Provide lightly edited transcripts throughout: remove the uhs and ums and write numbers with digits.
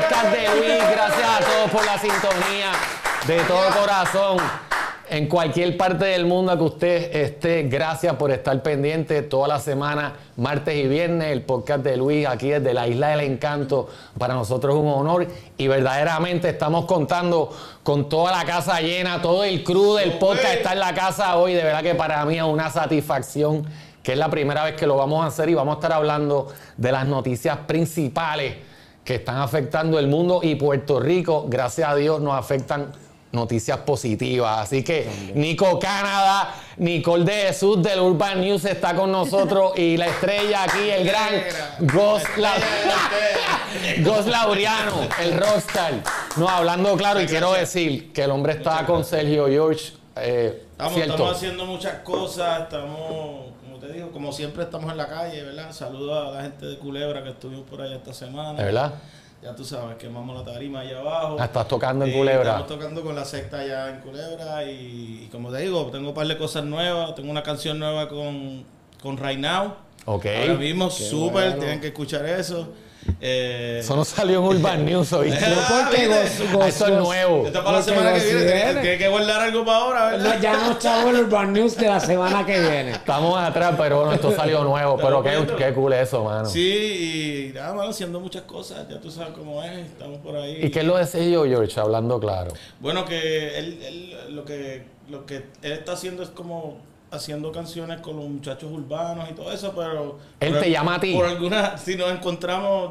podcast de Luis. Gracias a todos por la sintonía. De todo corazón. En cualquier parte del mundo que usted esté, gracias por estar pendiente toda la semana, martes y viernes, el podcast de Luis aquí desde la Isla del Encanto. Para nosotros es un honor y verdaderamente estamos contando con toda la casa llena, todo el crew del podcast está en la casa hoy. De verdad que para mí es una satisfacción, que es la primera vez que lo vamos a hacer y vamos a estar hablando de las noticias principales que están afectando el mundo y Puerto Rico. Gracias a Dios nos afectan noticias positivas. Así que Nico Canadá, Nicole de Jesús del Urban News está con nosotros y la estrella aquí, el gran Gos Laureano, el rockstar. No, hablando claro, y quiero decir que el hombre estaba con Sergio George. Estamos haciendo muchas cosas, estamos, como te digo, como siempre estamos en la calle, ¿verdad? Saludos a la gente de Culebra que estuvimos por allá esta semana. ¿De verdad? Ya tú sabes, quemamos la tarima allá abajo. Estás tocando en Culebra. Estamos tocando con la secta allá en Culebra y como te digo, tengo un par de cosas nuevas. Tengo una canción nueva con Right Now. Ok. Ahora mismo, súper, bueno. Tienen que escuchar eso. Eso no salió en Urban News hoy. Eso es nuevo. Esto para la semana que viene. Tienes que guardar algo para ahora, ¿verdad? Ya no estamos en el Urban News de la semana que viene. Estamos atrás, pero bueno, esto salió nuevo. Pero qué cool eso, mano. Sí, y nada, mano, haciendo muchas cosas. Ya tú sabes cómo es. Estamos por ahí. ¿Y qué es lo de Sergio George, hablando claro? Bueno, que él lo que él está haciendo es como haciendo canciones con los muchachos urbanos y todo eso, pero él te llama a ti. Por alguna, si nos encontramos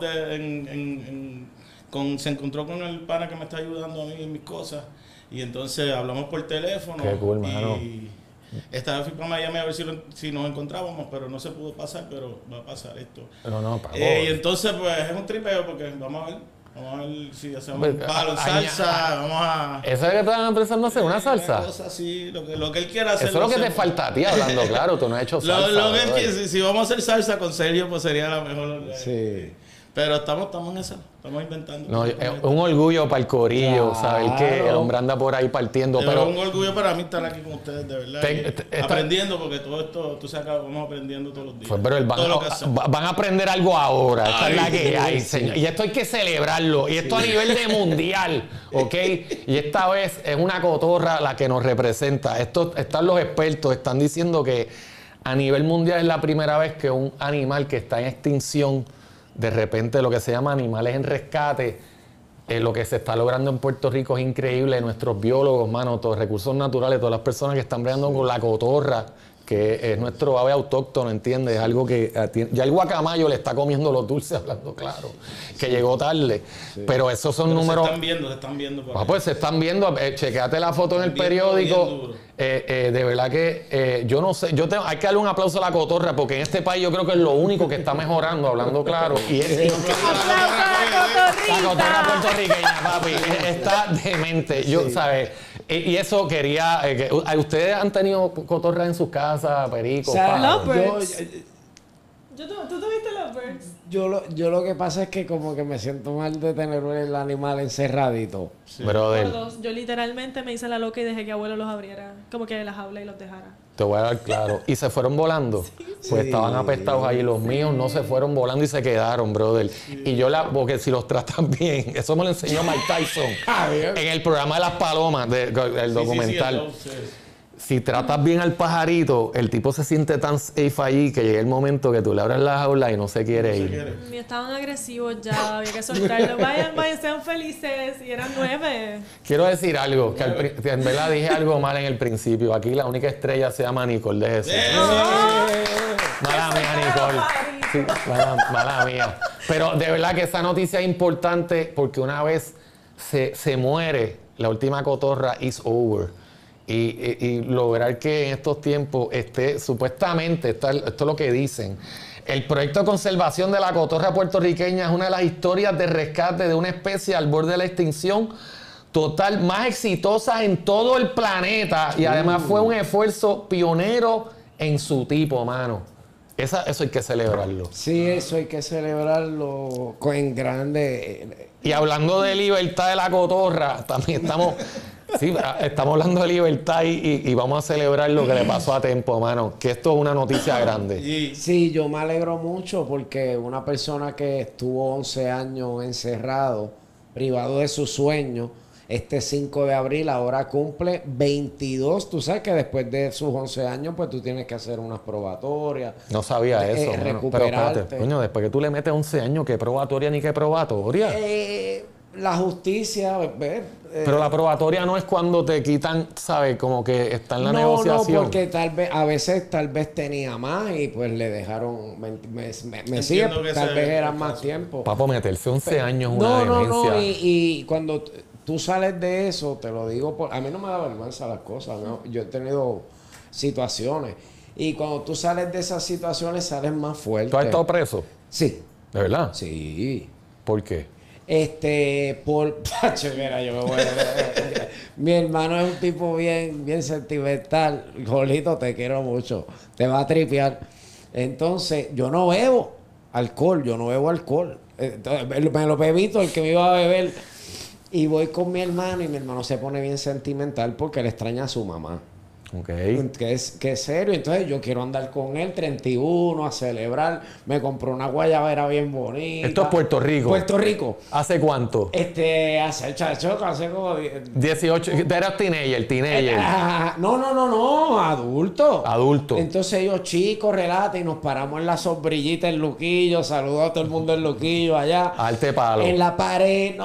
se encontró con el pana que me está ayudando a mí en mis cosas y entonces hablamos por teléfono. Qué cool, mano. Y esta vez fui para Miami a ver si nos encontrábamos, pero no se pudo pasar, pero va a pasar esto. No, pagó. Y entonces pues es un tripeo porque vamos a ver si hacemos un palo en salsa, vamos a... ¿Eso es que estaban pensando hacer? ¿Una salsa? Una cosa así, lo que él quiera hacer. Eso es lo que te falta a ti, hablando claro, tú no has hecho salsa. Lo que él quiere, si vamos a hacer salsa con Sergio, pues sería la mejor. Sí. Pero estamos en eso, estamos inventando. No, es un orgullo para el corillo, claro. Saber que el hombre anda por ahí partiendo. Pero es un orgullo para mí estar aquí con ustedes, de verdad. Aprendiendo, porque todo esto, tú sabes que vamos aprendiendo todos los días. Pues, pero van a aprender algo ahora. Esta es la que hay, señor. Y esto hay que celebrarlo. Y esto a nivel de mundial, ¿ok? Y esta vez es una cotorra la que nos representa. Están los expertos, están diciendo que a nivel mundial es la primera vez que un animal que está en extinción, de repente lo que se llama animales en rescate, lo que se está logrando en Puerto Rico es increíble. Nuestros biólogos, mano, todos los recursos naturales, todas las personas que están bregando con la cotorra, que es nuestro ave autóctono, ¿entiendes? Es algo que ya el guacamayo le está comiendo los dulces, hablando claro, que llegó tarde. Sí. Pero esos son números... Se están viendo. Pues se están viendo. Chequéate la foto en el periódico. De verdad que yo no sé, hay que darle un aplauso a la cotorra, porque en este país yo creo que es lo único que está mejorando, hablando claro. Y es la cotorra puertorriqueña, papi. Está demente. Yo, ¿sabes? Y eso quería... ¿Ustedes han tenido cotorras en sus casas, pericos? Lovebirds. ¿Tú tuviste Lovebirds? Yo lo que pasa es que como que me siento mal de tener el animal encerradito. Sí. Brother. Yo literalmente me hice la loca y dejé que abuelo los abriera. Como que las jaula y los dejara. Te voy a dar claro. ¿Y se fueron volando? Sí. Pues estaban apestados ahí. Los míos no se fueron volando y se quedaron, brother. Sí. Y porque si los tratan bien, eso me lo enseñó Mike Tyson en el programa de las palomas, del documental. Si tratas bien al pajarito, el tipo se siente tan safe allí que llega el momento que tú le abres la jaula y no se quiere ir. Estaban agresivos ya, había que soltarlos. Vayan, sean felices. Y eran 9. Quiero decir algo, que en verdad dije algo mal en el principio. Aquí la única estrella se llama Nicole de Jesús. Mala mía, Nicole. Sí, mala mía. Pero de verdad que esa noticia es importante porque una vez se muere, la última cotorra is over. Y lograr que en estos tiempos supuestamente, esto es lo que dicen, el proyecto de conservación de la cotorra puertorriqueña es una de las historias de rescate de una especie al borde de la extinción total más exitosas en todo el planeta y además fue un esfuerzo pionero en su tipo, mano. Eso hay que celebrarlo. Sí, eso hay que celebrarlo en grande. Y hablando de libertad de la cotorra, también estamos hablando de libertad y vamos a celebrar lo que le pasó a Tempo, mano. Que esto es una noticia grande. Sí, yo me alegro mucho porque una persona que estuvo 11 años encerrado privado de su sueño. Este 5 de abril ahora cumple 22. Tú sabes que después de sus 11 años, pues tú tienes que hacer unas probatorias. No sabía eso. Recuperarte. Pero espérate, coño, después que tú le metes 11 años, ¿qué probatoria ni qué probatoria? La justicia, Pero la probatoria no es cuando te quitan, ¿sabes? Como que está en la negociación. No, porque a veces tenía más y pues le dejaron, me sigue, tal vez era más tiempo. Papo, meterse 11 años es una demencia. No, y cuando tú sales de eso, te lo digo, a mí no me da vergüenza las cosas, ¿no? Yo he tenido situaciones y cuando tú sales de esas situaciones sales más fuerte. ¿Tú has estado preso? Sí. ¿De verdad? Sí. ¿Por qué? Pacho, mira, yo me voy a... Mi hermano es un tipo bien sentimental. Jolito, te quiero mucho. Te va a tripear. Entonces, yo no bebo alcohol. Entonces, me lo bebito, el que me iba a beber. Y voy con mi hermano y mi hermano se pone bien sentimental porque le extraña a su mamá. Okay. Que es serio. Entonces yo quiero andar con él 31 a celebrar. Me compró una guayabera bien bonita. Esto es Puerto Rico. Puerto Rico. ¿Hace cuánto? Hace el chacho, hace como 18. Eras teenager. No, adulto. Adulto. Entonces ellos chicos, relata y nos paramos en la sombrillita en Luquillo. Saludo a todo el mundo en Luquillo allá. Arte palo. En la pared.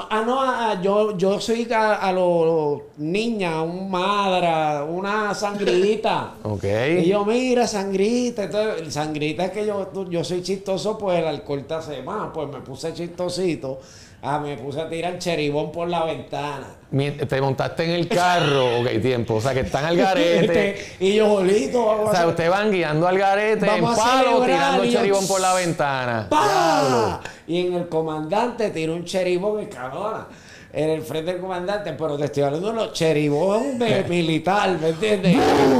Yo soy a los niñas, un madra, una sangrita. Ok. Y yo, mira, sangrita. Entonces, sangrita es que yo soy chistoso, pues el alcohol te hace más. Pues me puse chistosito. Me puse a tirar cheribón por la ventana. Te montaste en el carro, ok, tiempo. O sea, que están al garete. Y yo, bolito. O sea, ustedes van guiando al garete en palo, tirando cheribón por la ventana. ¡Pah! Y en el comandante tiró un cheribón en cabrona. En el frente del comandante, pero te estoy hablando de los cheribón de militar, ¿me entiendes?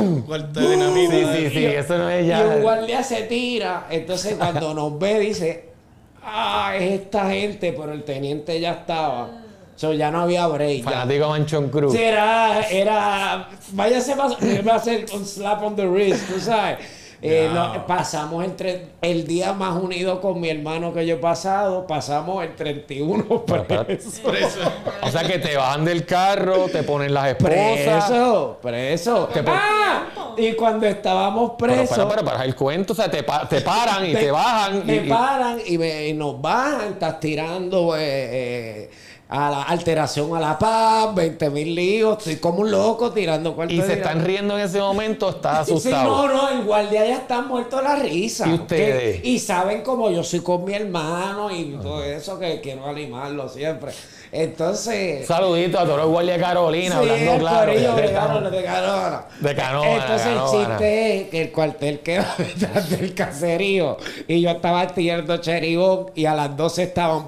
Sí, eso no es ya. Y un guardia se tira, entonces cuando nos ve dice, es esta gente, pero el teniente ya estaba. Ya no había break. Fanático Manchón Cruz. Sí, váyase va a hacer un slap on the wrist, tú sabes. Pasamos el día más unido con mi hermano que yo he pasado, pasamos el 31 preso. O sea que te bajan del carro, te ponen las esposas. Preso. Y cuando estábamos presos... Pero para el cuento, o sea, te paran y te bajan. Me paran y nos bajan, estás tirando... a la alteración a la paz, 20,000 líos, estoy como un loco tirando cuartos. Y se están riendo en ese momento, estás asustado. No, el guardia ya está muerto de la risa. ¿Y ustedes? Y saben como yo soy con mi hermano y todo eso, que quiero animarlo siempre. Entonces... Saludito a todos los guardias de Carolina, hablando claro. De Canóvana. De Canóvana. Entonces el chiste es que el cuartel queda detrás del caserío y yo estaba tirando cheribón y a las 12 estaban...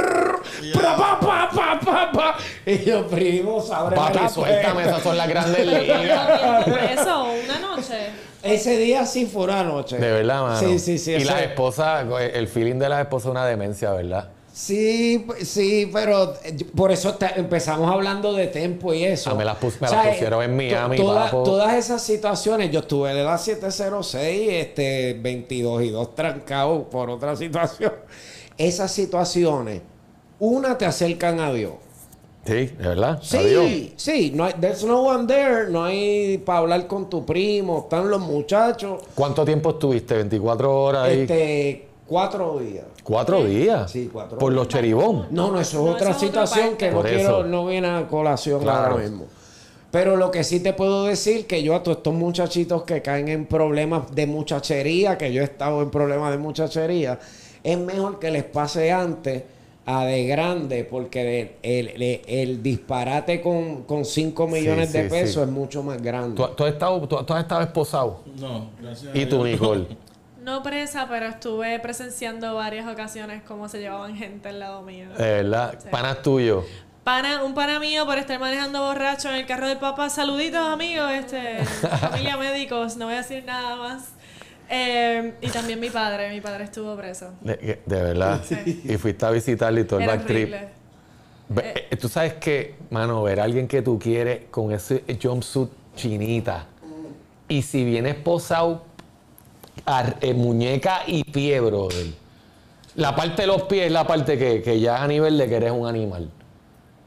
Y yo, primo, sabré. Papi, suéltame, esas son las grandes ligas. Eso, una noche. Ese día sí fue una noche. De verdad, mano. Sí. Y las esposas, el feeling de las esposas es una demencia, ¿verdad? Sí, pero por eso empezamos hablando de tempo y eso. Me las pusieron en Miami, todas esas situaciones, yo estuve en la 706, 22 y 2 trancado por otra situación. Esas situaciones, una te acercan a Dios. Sí, de verdad. Sí, no hay, there's no one there, no hay para hablar con tu primo, están los muchachos. ¿Cuánto tiempo estuviste? 24 horas ahí. 4 días. ¿4 días? Sí, 4 días. ¿Por los cheribón? No, eso es otra situación que no viene a colación ahora mismo. Pero lo que sí te puedo decir que yo a todos estos muchachitos que caen en problemas de muchachería, que yo he estado en problemas de muchachería, es mejor que les pase antes a de grande, porque el disparate con 5 millones de pesos es mucho más grande. ¿Tú has estado esposado? No, gracias. ¿Y tú, Nicole? No presa, pero estuve presenciando varias ocasiones cómo se llevaban gente al lado mío. De verdad. Sí. ¿Panas tuyos? Un pana mío por estar manejando borracho en el carro del papá. Saluditos, amigos, familia médicos, no voy a decir nada más. Y también mi padre estuvo preso. De verdad. Sí. Y fuiste a visitarle y todo el backtrip. Tú sabes que, mano, ver a alguien que tú quieres con ese jumpsuit chinita y si viene esposado, muñeca y pie, brother. La parte de los pies es la parte que ya es a nivel de que eres un animal.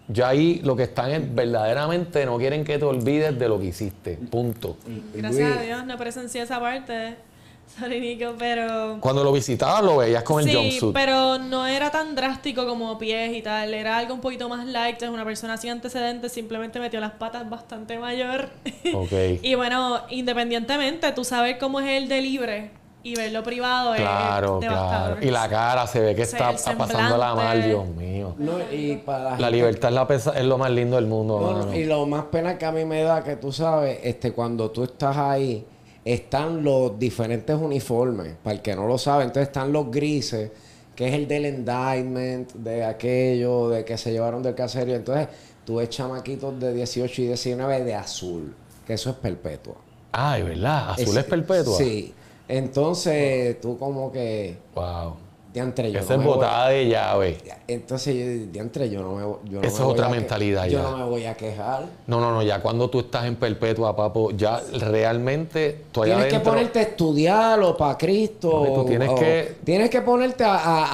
Ya ahí lo que están es verdaderamente no quieren que te olvides de lo que hiciste. Punto. Gracias a Dios no presencié esa parte. Sorry, Nico, pero... Cuando lo visitabas lo veías con el jumpsuit. Sí, pero no era tan drástico como pies y tal. Era algo un poquito más light. Es una persona sin antecedentes, simplemente metió las patas bastante mayor. Okay. Y bueno, independientemente, tú sabes cómo es el de libre y verlo privado claro, es devastador. Claro. Y la cara se ve que está pasándola mal, Dios mío. No, y para la libertad es lo más lindo del mundo. No, y lo más pena que a mí me da que tú sabes, cuando tú estás ahí, están los diferentes uniformes, para el que no lo sabe. Entonces están los grises, que es el del indictment, de aquello, de que se llevaron del caserío. Entonces tú ves chamaquitos de 18 y 19 de azul, que eso es perpetua. Ay, ¿verdad? ¿Azul es perpetua? Sí. Entonces tú como que... Wow. Diantre, yo esa es botada de llave. Entonces, diantre, yo no me esa es otra mentalidad ya. Yo no me voy a quejar. No, ya cuando tú estás en perpetua, papo, ya realmente tú allá tienes adentro, que ponerte a estudiarlo para Cristo. No, tú tienes que ponerte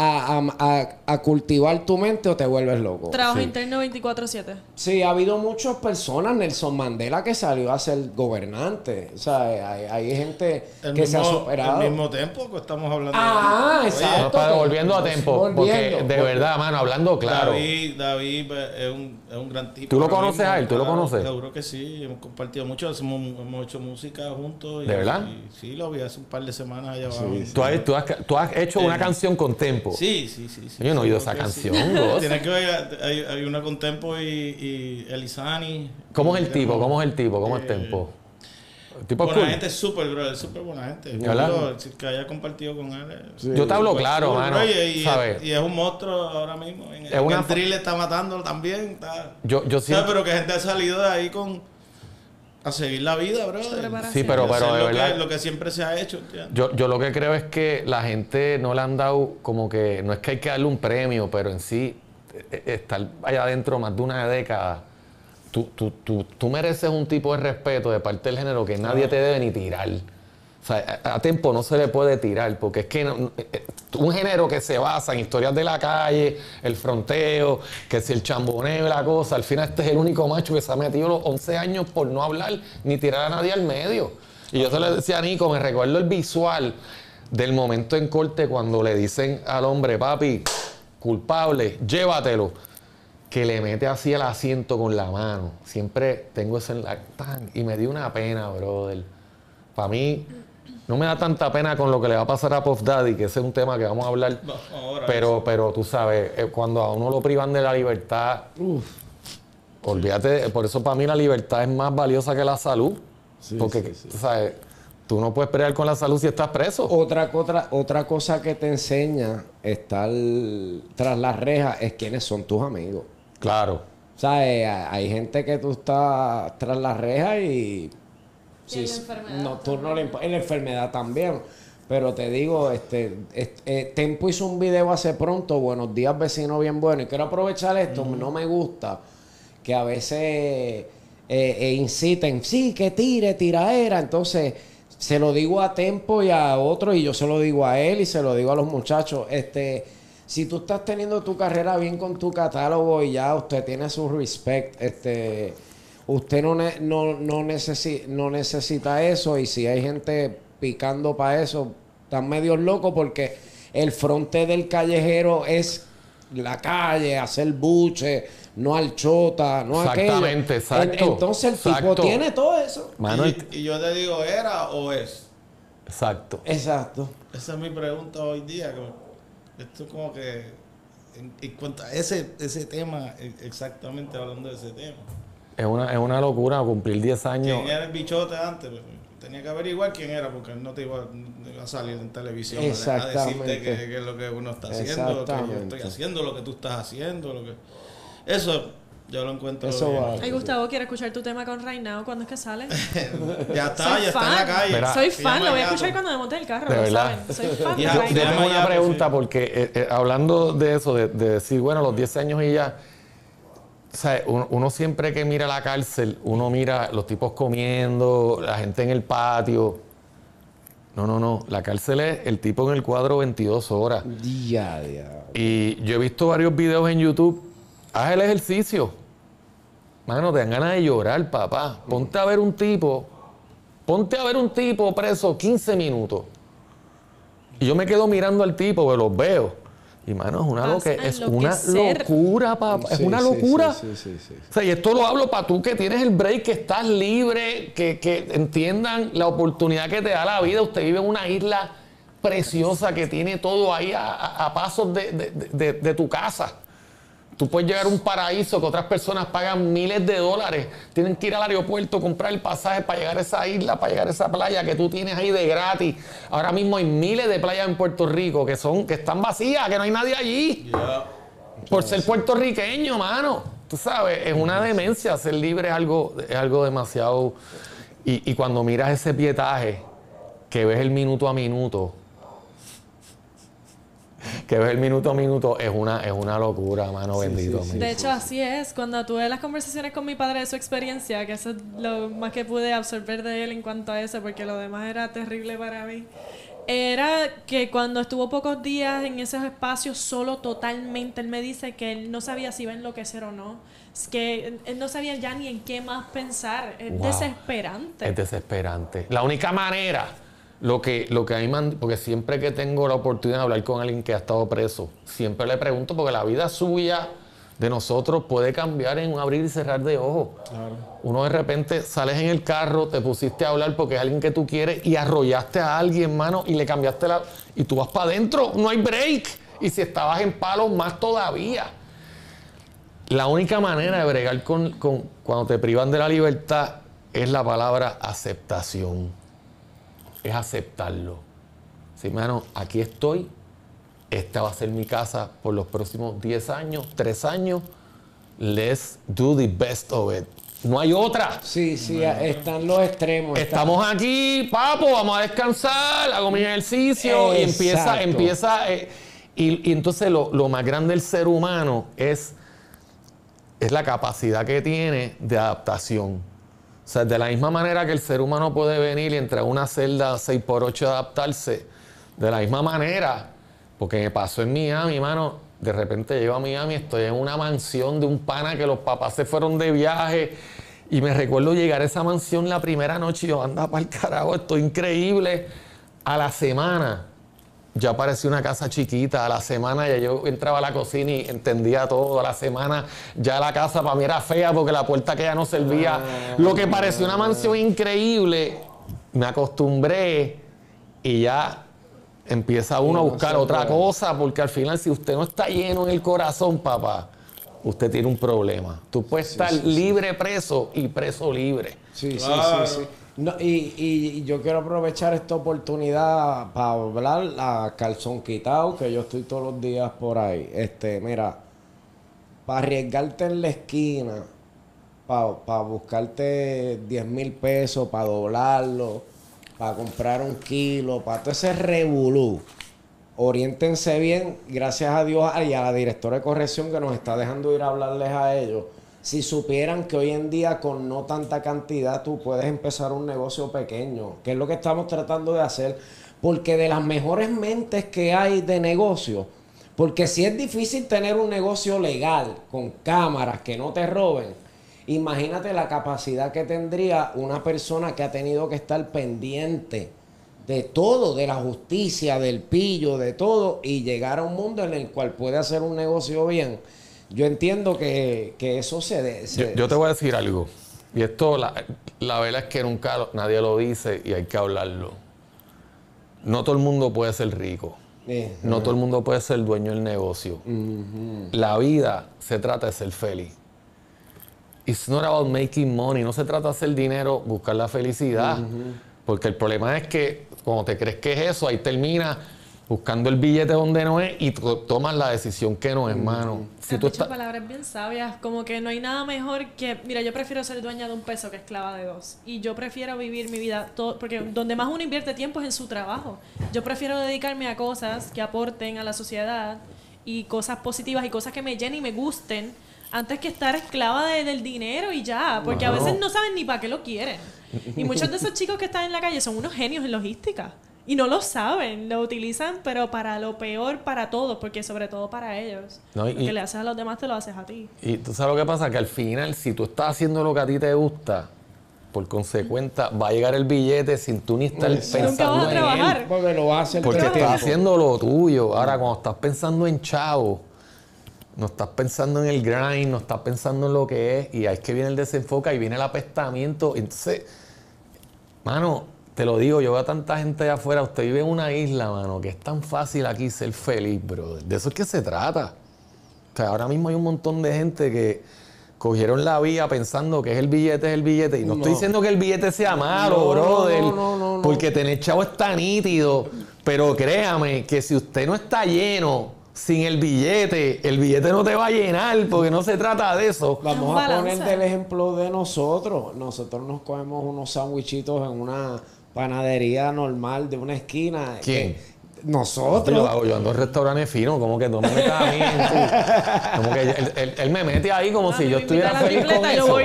a cultivar tu mente o te vuelves loco. Trabajo interno 24/7. Sí, ha habido muchas personas, Nelson Mandela, que salió a ser gobernante. O sea, hay gente se ha superado. Al mismo tiempo que estamos hablando. Exacto. Volviendo a tiempo, porque de verdad, mano, hablando claro. David es un gran tipo. ¿Tú lo conoces a él? ¿Tú lo conoces? Seguro que sí, hemos compartido mucho, hemos hecho música juntos. ¿De verdad? Sí, lo vi hace un par de semanas allá abajo. Sí. ¿Tú has hecho una canción con Tempo? Sí. Yo no he oído esa canción. Tienes que ver, hay una con Tempo y Elizani. ¿Cómo es el tipo? ¿Cómo es Tempo? Tipo buena cool. Gente, súper buena gente. ¿Verdad? Que haya compartido con él. Sí. Yo te hablo claro, mano. ¿Sabes? Y es un monstruo ahora mismo. El drill está matándolo también. Está, yo siento... Pero que gente ha salido de ahí a seguir la vida, bro. Sí, pero de verdad. Lo que siempre se ha hecho. Yo lo que creo es que la gente no le han dado como que... No es que hay que darle un premio, pero en sí, estar allá adentro más de una década... Tú mereces un tipo de respeto de parte del género que nadie te debe ni tirar. O sea, a Tempo no se le puede tirar, porque es que un género que se basa en historias de la calle, el fronteo, que si el chamboneo y la cosa, al final este es el único macho que se ha metido los 11 años por no hablar ni tirar a nadie al medio. Y yo se le decía a Nico, me recuerdo el visual del momento en corte cuando le dicen al hombre, papi, culpable, llévatelo. Que le mete así el asiento con la mano. Siempre tengo eso en la... Y me dio una pena, brother. Para mí, no me da tanta pena con lo que le va a pasar a Puff Daddy, que ese es un tema que vamos a hablar. Pero tú sabes, cuando a uno lo privan de la libertad... olvídate. Por eso para mí la libertad es más valiosa que la salud. Sí, porque, tú sabes... Tú no puedes pelear con la salud si estás preso. Otra cosa que te enseña estar tras las rejas es quiénes son tus amigos. Claro. O sea, hay gente que tú estás tras las rejas y... Sí, la enfermedad. No, tú no le en la enfermedad también. Pero te digo, Tempo hizo un video hace pronto, Buenos Días Vecino Bien Bueno, y quiero aprovechar esto, no me gusta que a veces inciten, sí, que tiraera, entonces... Se lo digo a Tempo y a otro, y yo se lo digo a él y se lo digo a los muchachos. Si tú estás teniendo tu carrera bien con tu catálogo y ya usted tiene su respect, usted no necesita eso. Y si hay gente picando para eso, están medio locos, porque el fronte del callejero es la calle, hacer buche, no al chota, no a aquello. Exactamente, exacto. Entonces el tipo tiene todo eso. Y yo te digo, ¿era o es? Exacto. Exacto. Esa es mi pregunta hoy día. Esto es como que en cuanto a ese tema, exactamente hablando de ese tema. Es una locura cumplir 10 años. ¿Quién era el bichote antes? Tenía que averiguar quién era, porque no te iba a salir en televisión a decirte que es lo que uno está haciendo, lo que yo estoy haciendo, lo que tú estás haciendo, Eso yo lo encuentro. Ay, Gustavo, quiero escuchar tu tema con Right Now. ¿Cuándo es que sale? Ya está en la calle. Mira, soy fan, lo voy a escuchar cuando me monte el carro. De verdad. Soy fan de Yo Right Now. tengo una pregunta, porque hablando de eso, de decir, bueno, los 10 años y ya. O sea, uno siempre que mira la cárcel, uno mira los tipos comiendo, la gente en el patio. No. La cárcel es el tipo en el cuadro 22 horas. Día. Y yo he visto varios videos en YouTube. Haz el ejercicio. mano, te dan ganas de llorar, papá. Ponte a ver un tipo preso 15 minutos. Y yo me quedo mirando al tipo, que los veo. Y, mano, es una locura, papá. Es una locura. Sí. O sea, y esto lo hablo para tú que tienes el break, que estás libre, que entiendan la oportunidad que te da la vida. Usted vive en una isla preciosa que tiene todo ahí a pasos de tu casa. Tú puedes llegar a un paraíso que otras personas pagan miles de dólares. Tienen que ir al aeropuerto, comprar el pasaje para llegar a esa isla, para llegar a esa playa que tú tienes ahí de gratis. Ahora mismo hay miles de playas en Puerto Rico que están vacías, que no hay nadie allí. Yeah. Por ser puertorriqueño, mano. Tú sabes, es una demencia. Ser libre es algo demasiado... Y cuando miras ese pietaje, que ves el minuto a minuto, es una locura, mano, bendito. Sí. De hecho, así es. Cuando tuve las conversaciones con mi padre de su experiencia, que eso es lo más que pude absorber de él en cuanto a eso, porque lo demás era terrible para mí, era que cuando estuvo pocos días en esos espacios solo totalmente, él me dice que él no sabía si iba a enloquecer o no. Es que él no sabía ya ni en qué más pensar. Es desesperante. Es desesperante. La única manera... Lo que a mí porque siempre que tengo la oportunidad de hablar con alguien que ha estado preso, siempre le pregunto, porque la vida suya, de nosotros, puede cambiar en un abrir y cerrar de ojos. Claro. Uno de repente sales en el carro, te pusiste a hablar porque es alguien que tú quieres y arrollaste a alguien, mano, y le cambiaste y tú vas para adentro, no hay break. Y si estabas en palos, más todavía. La única manera de bregar con cuando te privan de la libertad es la palabra aceptación. Es aceptarlo. Sí, mano, aquí estoy. Esta va a ser mi casa por los próximos 10 años, 3 años. Let's do the best of it. No hay otra. Sí, están los extremos. Estamos aquí, papo, vamos a descansar, hago mi ejercicio. Exacto. Y empieza. Y entonces lo más grande del ser humano es la capacidad que tiene de adaptación. O sea, de la misma manera que el ser humano puede venir y entrar a una celda 6x8 y adaptarse, de la misma manera, porque me pasó en Miami, mano, de repente llego a Miami, estoy en una mansión de un pana que los papás se fueron de viaje y me recuerdo llegar a esa mansión la primera noche y yo, anda para el carajo, esto es increíble. A la semana ya parecía una casa chiquita, a la semana ya yo entraba a la cocina y entendía todo, a la semana ya la casa para mí era fea porque la puerta que ya no servía, lo que parecía una mansión increíble, me acostumbré y ya empieza uno a buscar otra cosa, porque al final si usted no está lleno en el corazón, papá, usted tiene un problema. Tú puedes estar libre preso y preso libre. Sí. No, y yo quiero aprovechar esta oportunidad para hablar a calzón quitado, que yo estoy todos los días por ahí. Mira, para arriesgarte en la esquina, para buscarte 10,000 pesos, para doblarlo, para comprar 1 kilo, para todo ese revolú. Oriéntense bien, gracias a Dios y a la directora de corrección que nos está dejando ir a hablarles a ellos. Si supieran que hoy en día con no tanta cantidad tú puedes empezar un negocio pequeño, que es lo que estamos tratando de hacer, porque de las mejores mentes que hay de negocio, porque si es difícil tener un negocio legal, con cámaras, que no te roben, imagínate la capacidad que tendría una persona que ha tenido que estar pendiente de todo, de la justicia, del pillo, de todo, y llegar a un mundo en el cual puede hacer un negocio bien. Yo entiendo que eso yo te voy a decir algo. Y esto, la verdad es que nunca nadie lo dice y hay que hablarlo. No todo el mundo puede ser rico. No todo el mundo puede ser dueño del negocio. La vida se trata de ser feliz. It's not about making money. No se trata de hacer dinero, buscar la felicidad. Porque el problema es que cuando te crees que es eso, ahí termina buscando el billete donde no es y tomas la decisión que no es, hermano. Si tú dicho palabras bien sabias, como que no hay nada mejor que... Mira, yo prefiero ser dueña de 1 peso que esclava de 2. Y yo prefiero vivir mi vida... porque donde más uno invierte tiempo es en su trabajo. Yo prefiero dedicarme a cosas que aporten a la sociedad y cosas positivas y cosas que me llenen y me gusten antes que estar esclava del dinero y ya. Porque a veces no saben ni para qué lo quieren. Y muchos de esos chicos que están en la calle son unos genios en logística. Y no lo saben, lo utilizan, pero para lo peor para todos, porque sobre todo para ellos. No, lo que le haces a los demás te lo haces a ti. Y tú sabes lo que pasa, que al final, si tú estás haciendo lo que a ti te gusta, por consecuencia, va a llegar el billete sin tú ni estar pensando en él. Porque lo hace porque estás haciendo lo tuyo. Ahora, cuando estás pensando en chavo, no estás pensando en el grind, no estás pensando en lo que es, y ahí es que viene el desenfoque y viene el apestamiento. Entonces, mano, te lo digo, yo veo a tanta gente allá afuera. Usted vive en una isla, mano, que es tan fácil aquí ser feliz, brother. De eso es que se trata. O sea, ahora mismo hay un montón de gente que cogieron la vía pensando que es el billete. Y no estoy diciendo que el billete sea malo, brother. No. Porque tener chavo está nítido. Pero créame que si usted no está lleno sin el billete no te va a llenar, porque no se trata de eso. Vamos a poner el ejemplo de nosotros. Nosotros nos comemos unos sándwichitos en una panadería normal de una esquina. ¿Quién? Nosotros. Yo ando en restaurantes finos, como que no me metas a mí como que él me mete ahí como si yo estuviera feliz con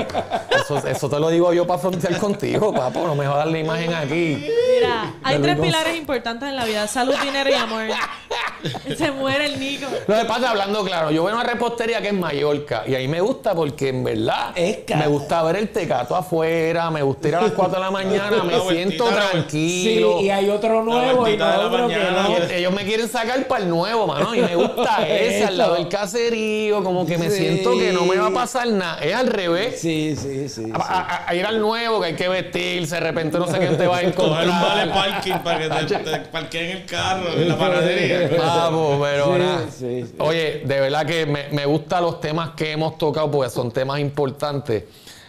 eso te lo digo yo para frontear contigo, papo. No me jodas la imagen aquí. Mira, hay 3 pilares importantes en la vida: salud, dinero y amor. Se muere el Nico. Lo que pasa, hablando claro, yo voy a una repostería que es Mallorca y ahí me gusta porque en verdad me gusta ver el tecato afuera, me gusta ir a las 4 de la mañana, me siento tranquilo. Sí, y hay otro nuevo y otro que no. Y ellos me quieren sacar para el nuevo, mano, y me gusta ese al lado del caserío, como que me siento que no me va a pasar nada. Es al revés. Sí. A ir al nuevo, que hay que vestirse, de repente no sé quién te va a encontrar. Coger un vale parking para que te parqueen el carro en la panadería. Vamos, pero nada. Oye, de verdad que me gustan los temas que hemos tocado porque son temas importantes.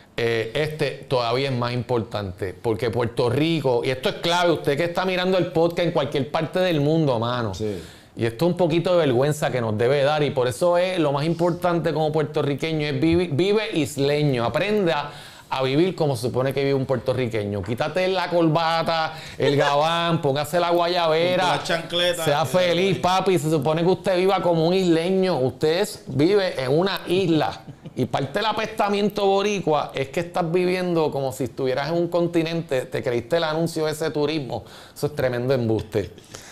Este todavía es más importante porque Puerto Rico, y esto es clave, usted que está mirando el podcast en cualquier parte del mundo, mano, y esto es un poquito de vergüenza que nos debe dar, y por eso es lo más importante como puertorriqueño es vive isleño, aprenda a vivir como se supone que vive un puertorriqueño. Quítate la corbata, el gabán, póngase la guayabera, sea feliz, papi. Se supone que usted viva como un isleño. Usted vive en una isla. Y parte del apestamiento boricua es que estás viviendo como si estuvieras en un continente. Te creíste el anuncio de ese turismo. Eso es tremendo embuste.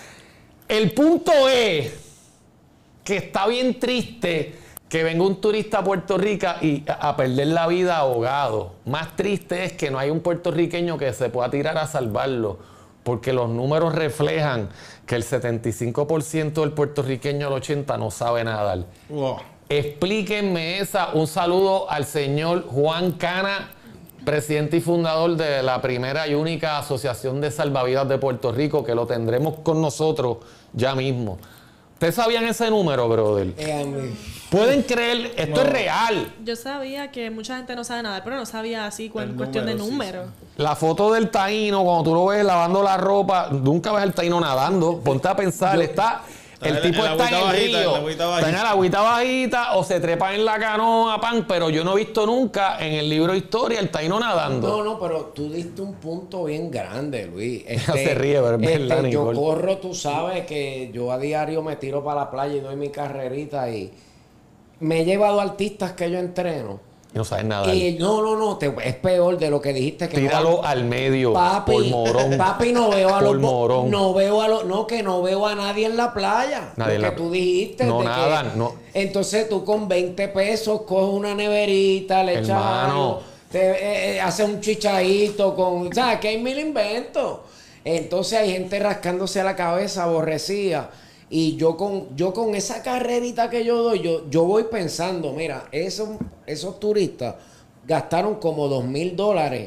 El punto es que está bien triste que venga un turista a Puerto Rico y a perder la vida ahogado. Más triste es que no hay un puertorriqueño que se pueda tirar a salvarlo, porque los números reflejan que el 75% del puertorriqueño al 80% no sabe nadar. Wow. Explíquenme esa. Un saludo al señor Juan Cana, presidente y fundador de la primera y única asociación de salvavidas de Puerto Rico, que lo tendremos con nosotros ya mismo. ¿Ustedes sabían ese número, brother? ¿Pueden creer? Esto es real. Yo sabía que mucha gente no sabe nadar, pero no sabía así cuestión de número. La foto del taíno, cuando tú lo ves lavando la ropa, nunca ves al taíno nadando. Ponte a pensar, el tipo está en el río, está en la agüita bajita o se trepa en la canoa, pero yo no he visto nunca en el libro de historia el taíno nadando. No, pero tú diste un punto bien grande, Luis. Se ríe, pero es verdad, yo corro, tú sabes que yo a diario me tiro para la playa y doy mi carrerita y me he llevado artistas que yo entreno. Y no sabes nada. No, es peor de lo que dijiste. Que tíralo al medio, papi, por morón. Papi, no veo a los morón. No veo a nadie en la playa. Nadie lo que tú dijiste. No, nada, no. Entonces tú con 20 pesos coges una neverita, le echas algo, haces un chichadito con... ¿Sabes? Que hay 1000 inventos. Entonces hay gente rascándose la cabeza, aborrecida. Y yo con esa carrerita que yo doy, yo voy pensando, mira, esos turistas gastaron como $2,000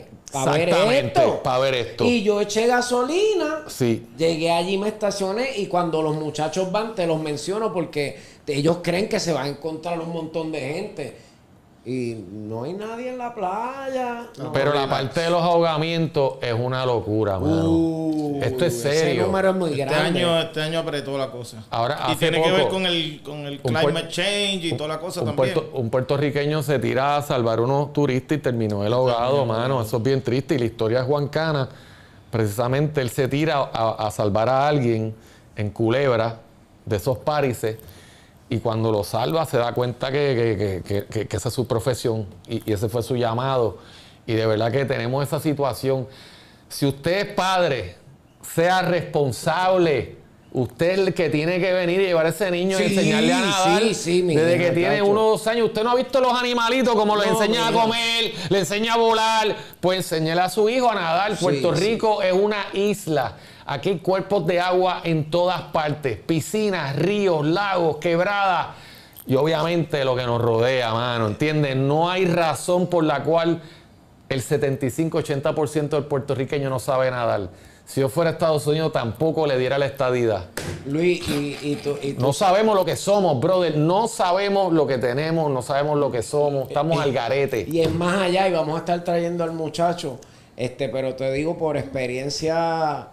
para ver esto. Y yo eché gasolina. Sí. Llegué allí, me estacioné y cuando los muchachos van, te los menciono porque ellos creen que se va a encontrar un montón de gente. Y no hay nadie en la playa. Pero la parte de los ahogamientos es una locura, mano. Esto es serio. Ese número es muy grande. Este año apretó la cosa. Ahora, y tiene que ver con el climate change y toda la cosa también. Un puertorriqueño se tira a salvar unos turistas y terminó el ahogado, mano. Eso es bien triste. Y la historia de Juan Cana, precisamente él se tira a salvar a alguien en Culebra, de esos parises. Y cuando lo salva se da cuenta que esa es su profesión y ese fue su llamado. Y de verdad que tenemos esa situación. Si usted es padre, sea responsable. Usted es el que tiene que venir y llevar a ese niño y enseñarle a nadar. Desde que tiene 1 o 2 años. Usted no ha visto los animalitos como los enseña a comer, le enseña a volar. Pues enséñele a su hijo a nadar. Puerto Rico es una isla. Aquí hay cuerpos de agua en todas partes. Piscinas, ríos, lagos, quebradas. Y obviamente lo que nos rodea, mano. ¿Entiendes? No hay razón por la cual el 75-80% del puertorriqueño no sabe nadar. Si yo fuera a Estados Unidos, tampoco le diera la estadidad. Luis, y tú... No sabemos lo que somos, brother. No sabemos lo que tenemos, no sabemos lo que somos. Estamos al garete. Y es más allá, y vamos a estar trayendo al muchacho. Pero te digo por experiencia...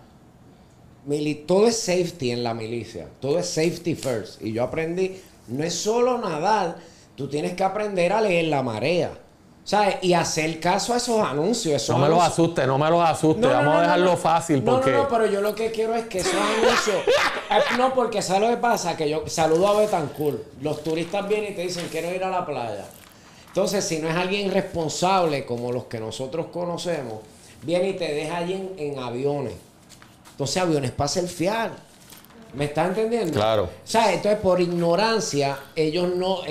Todo es safety en la milicia. Todo es safety first. Y yo aprendí, no es solo nadar. Tú tienes que aprender a leer la marea. ¿Sabes? Y hacer caso a esos anuncios. No me los asuste. Vamos a dejarlo fácil. Porque... No, pero yo lo que quiero es que esos anuncios... No, porque ¿sabes lo que pasa? Que yo saludo a Betancourt. Los turistas vienen y te dicen, quiero ir a la playa. Entonces, si no es alguien responsable, como los que nosotros conocemos, viene y te deja allí en aviones. Entonces, aviones para surfear. ¿Me estás entendiendo? Claro. ¿Sabes? Entonces, por ignorancia, ellos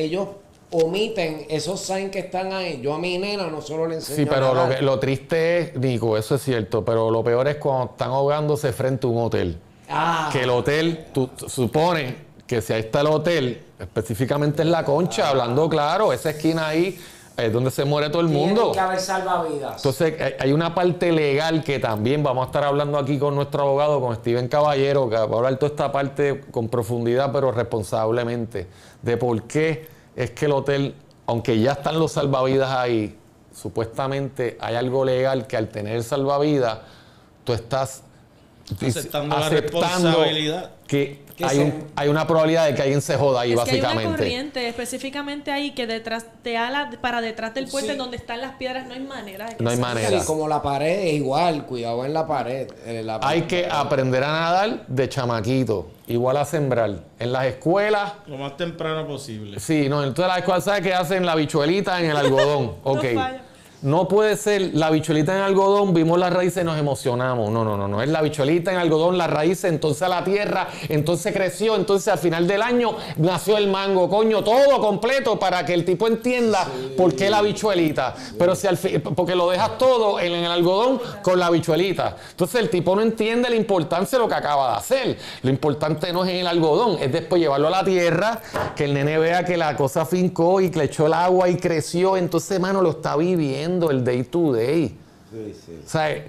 omiten esos signs que están ahí. Yo a mi nena no solo le enseño. Sí, pero lo triste es, Nico, eso es cierto, pero lo peor es cuando están ahogándose frente a un hotel. Que el hotel, tú supones que si ahí está el hotel, específicamente en La Concha, hablando claro, esa esquina ahí es donde se muere todo el mundo. Tiene que haber salvavidas. Entonces, hay una parte legal que también vamos a estar hablando aquí con nuestro abogado, con Steven Caballero, que va a hablar toda esta parte con profundidad, pero responsablemente, de por qué es que el hotel, aunque ya están los salvavidas ahí, supuestamente hay algo legal que al tener salvavidas, tú estás aceptando la responsabilidad. Que hay una probabilidad de que alguien se joda ahí, básicamente. Que hay una corriente específicamente ahí que detrás para detrás del puente donde están las piedras no hay manera de que no hay manera. Sí, como la pared es igual, cuidado en la pared. Hay que aprender a nadar de chamaquito, igual a sembrar. En las escuelas... Lo más temprano posible. Sí, no, entonces las escuelas, ¿sabes qué hacen? La bichuelita en el algodón. Ok. No puede ser la bichuelita en algodón, vimos las raíces y nos emocionamos. No. Es la bichuelita en algodón, las raíces, entonces a la tierra, entonces creció, entonces al final del año nació el mango, coño, todo completo para que el tipo entienda por qué la bichuelita. Pero si porque lo dejas todo en el algodón con la bichuelita. Entonces el tipo no entiende la importancia de lo que acaba de hacer. Lo importante no es en el algodón, es después llevarlo a la tierra, que el nene vea que la cosa fincó y que le echó el agua y creció. Entonces, mano, lo está viviendo el day to day. Sí. O sea,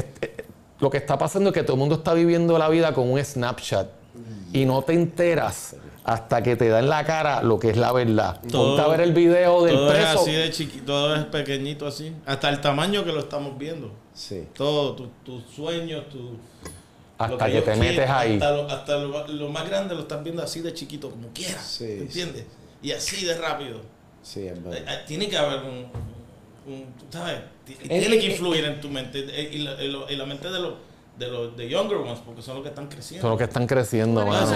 lo que está pasando es que todo el mundo está viviendo la vida con un Snapchat y no te enteras hasta que te da en la cara lo que es la verdad. Ponte a ver el video del todo preso. Es así de chiquito, todo es pequeñito así. Hasta el tamaño que lo estamos viendo. Sí. Todo, tus sueños, hasta que te metes ahí. Hasta lo más grande lo estás viendo así de chiquito, como quieras. Sí, ¿entiendes? Y así de rápido. Sí, es verdad. Tiene que haber ¿sabes? Tiene que influir en tu mente y la mente de los younger ones, porque son los que están creciendo. Son los que están creciendo, mano.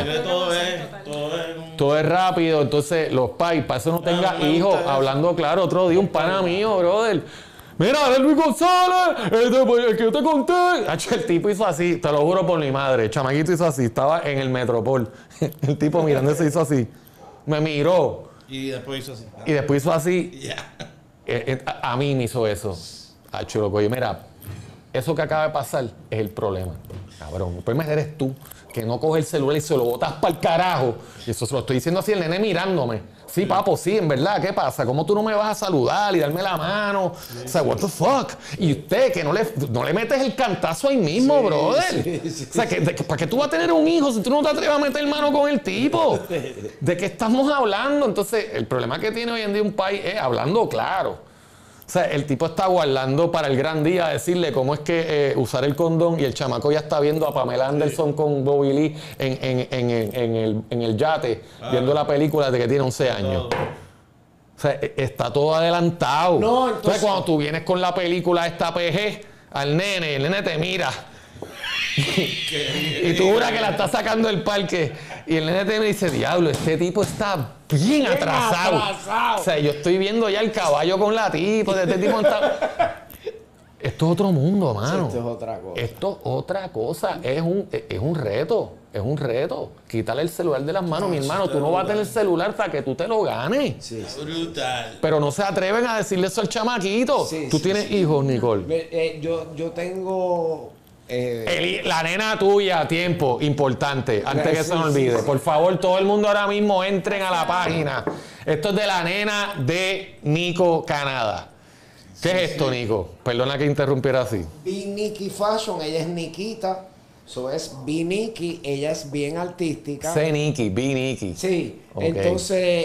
Todo es rápido. Entonces, los pais, para eso no tengas hijos. Hablando claro, otro día un pana mío, brother. Mira, Luis González, el que yo te conté. El tipo hizo así, te lo juro por mi madre. El chamaquito hizo así, estaba en el Metropol. El tipo mirando se hizo así. Me miró. Y después hizo así. Y después hizo así. A mí me hizo eso. Loco, oye, mira, eso que acaba de pasar es el problema. Cabrón, el problema eres tú, que no coges el celular y se lo botas para el carajo. Y eso se lo estoy diciendo así, el nene mirándome. Sí, papo, sí, en verdad, ¿qué pasa? ¿Cómo tú no me vas a saludar y darme la mano? O sea, what the fuck? Y usted, que no le metes el cantazo ahí mismo, brother. O sea, ¿para qué tú vas a tener un hijo si tú no te atreves a meter mano con el tipo? ¿De qué estamos hablando? Entonces, el problema que tiene hoy en día un país es hablando claro. O sea, el tipo está guardando para el gran día decirle cómo es que usar el condón y el chamaco ya está viendo a Pamela Anderson con Bobby Lee en el yate, viendo la película desde que tiene 11 años. O sea, está todo adelantado. No, entonces, cuando tú vienes con la película esta PG al nene, el nene te mira. Y tú juras que la estás sacando del parque y el nene te dice, diablo, este tipo está bien atrasado. O sea, yo estoy viendo ya el caballo con la tipa, este tipo está... Esto es otro mundo, mano. Esto es otra cosa. Esto es otra cosa. Es un reto. Es un reto. Quítale el celular de las manos, mi hermano. Tú no vas a tener el celular hasta que tú te lo ganes. Sí, sí. Brutal. Pero no se atreven a decirle eso al chamaquito. Sí, tú sí, tienes sí. hijos, Nicole. Yo tengo... La nena tuya, tiempo, importante, antes que se me olvide. Sí. Por favor, todo el mundo ahora mismo entren a la página. Esto es de la nena de Nico Canadá. ¿Qué es esto, Nico? Perdona que interrumpiera así. Be Nikki Fashion, ella es Nikita. Eso es Be Nikki, ella es bien artística. Sé Nikki, Be Nikki. Sí, Okay. entonces,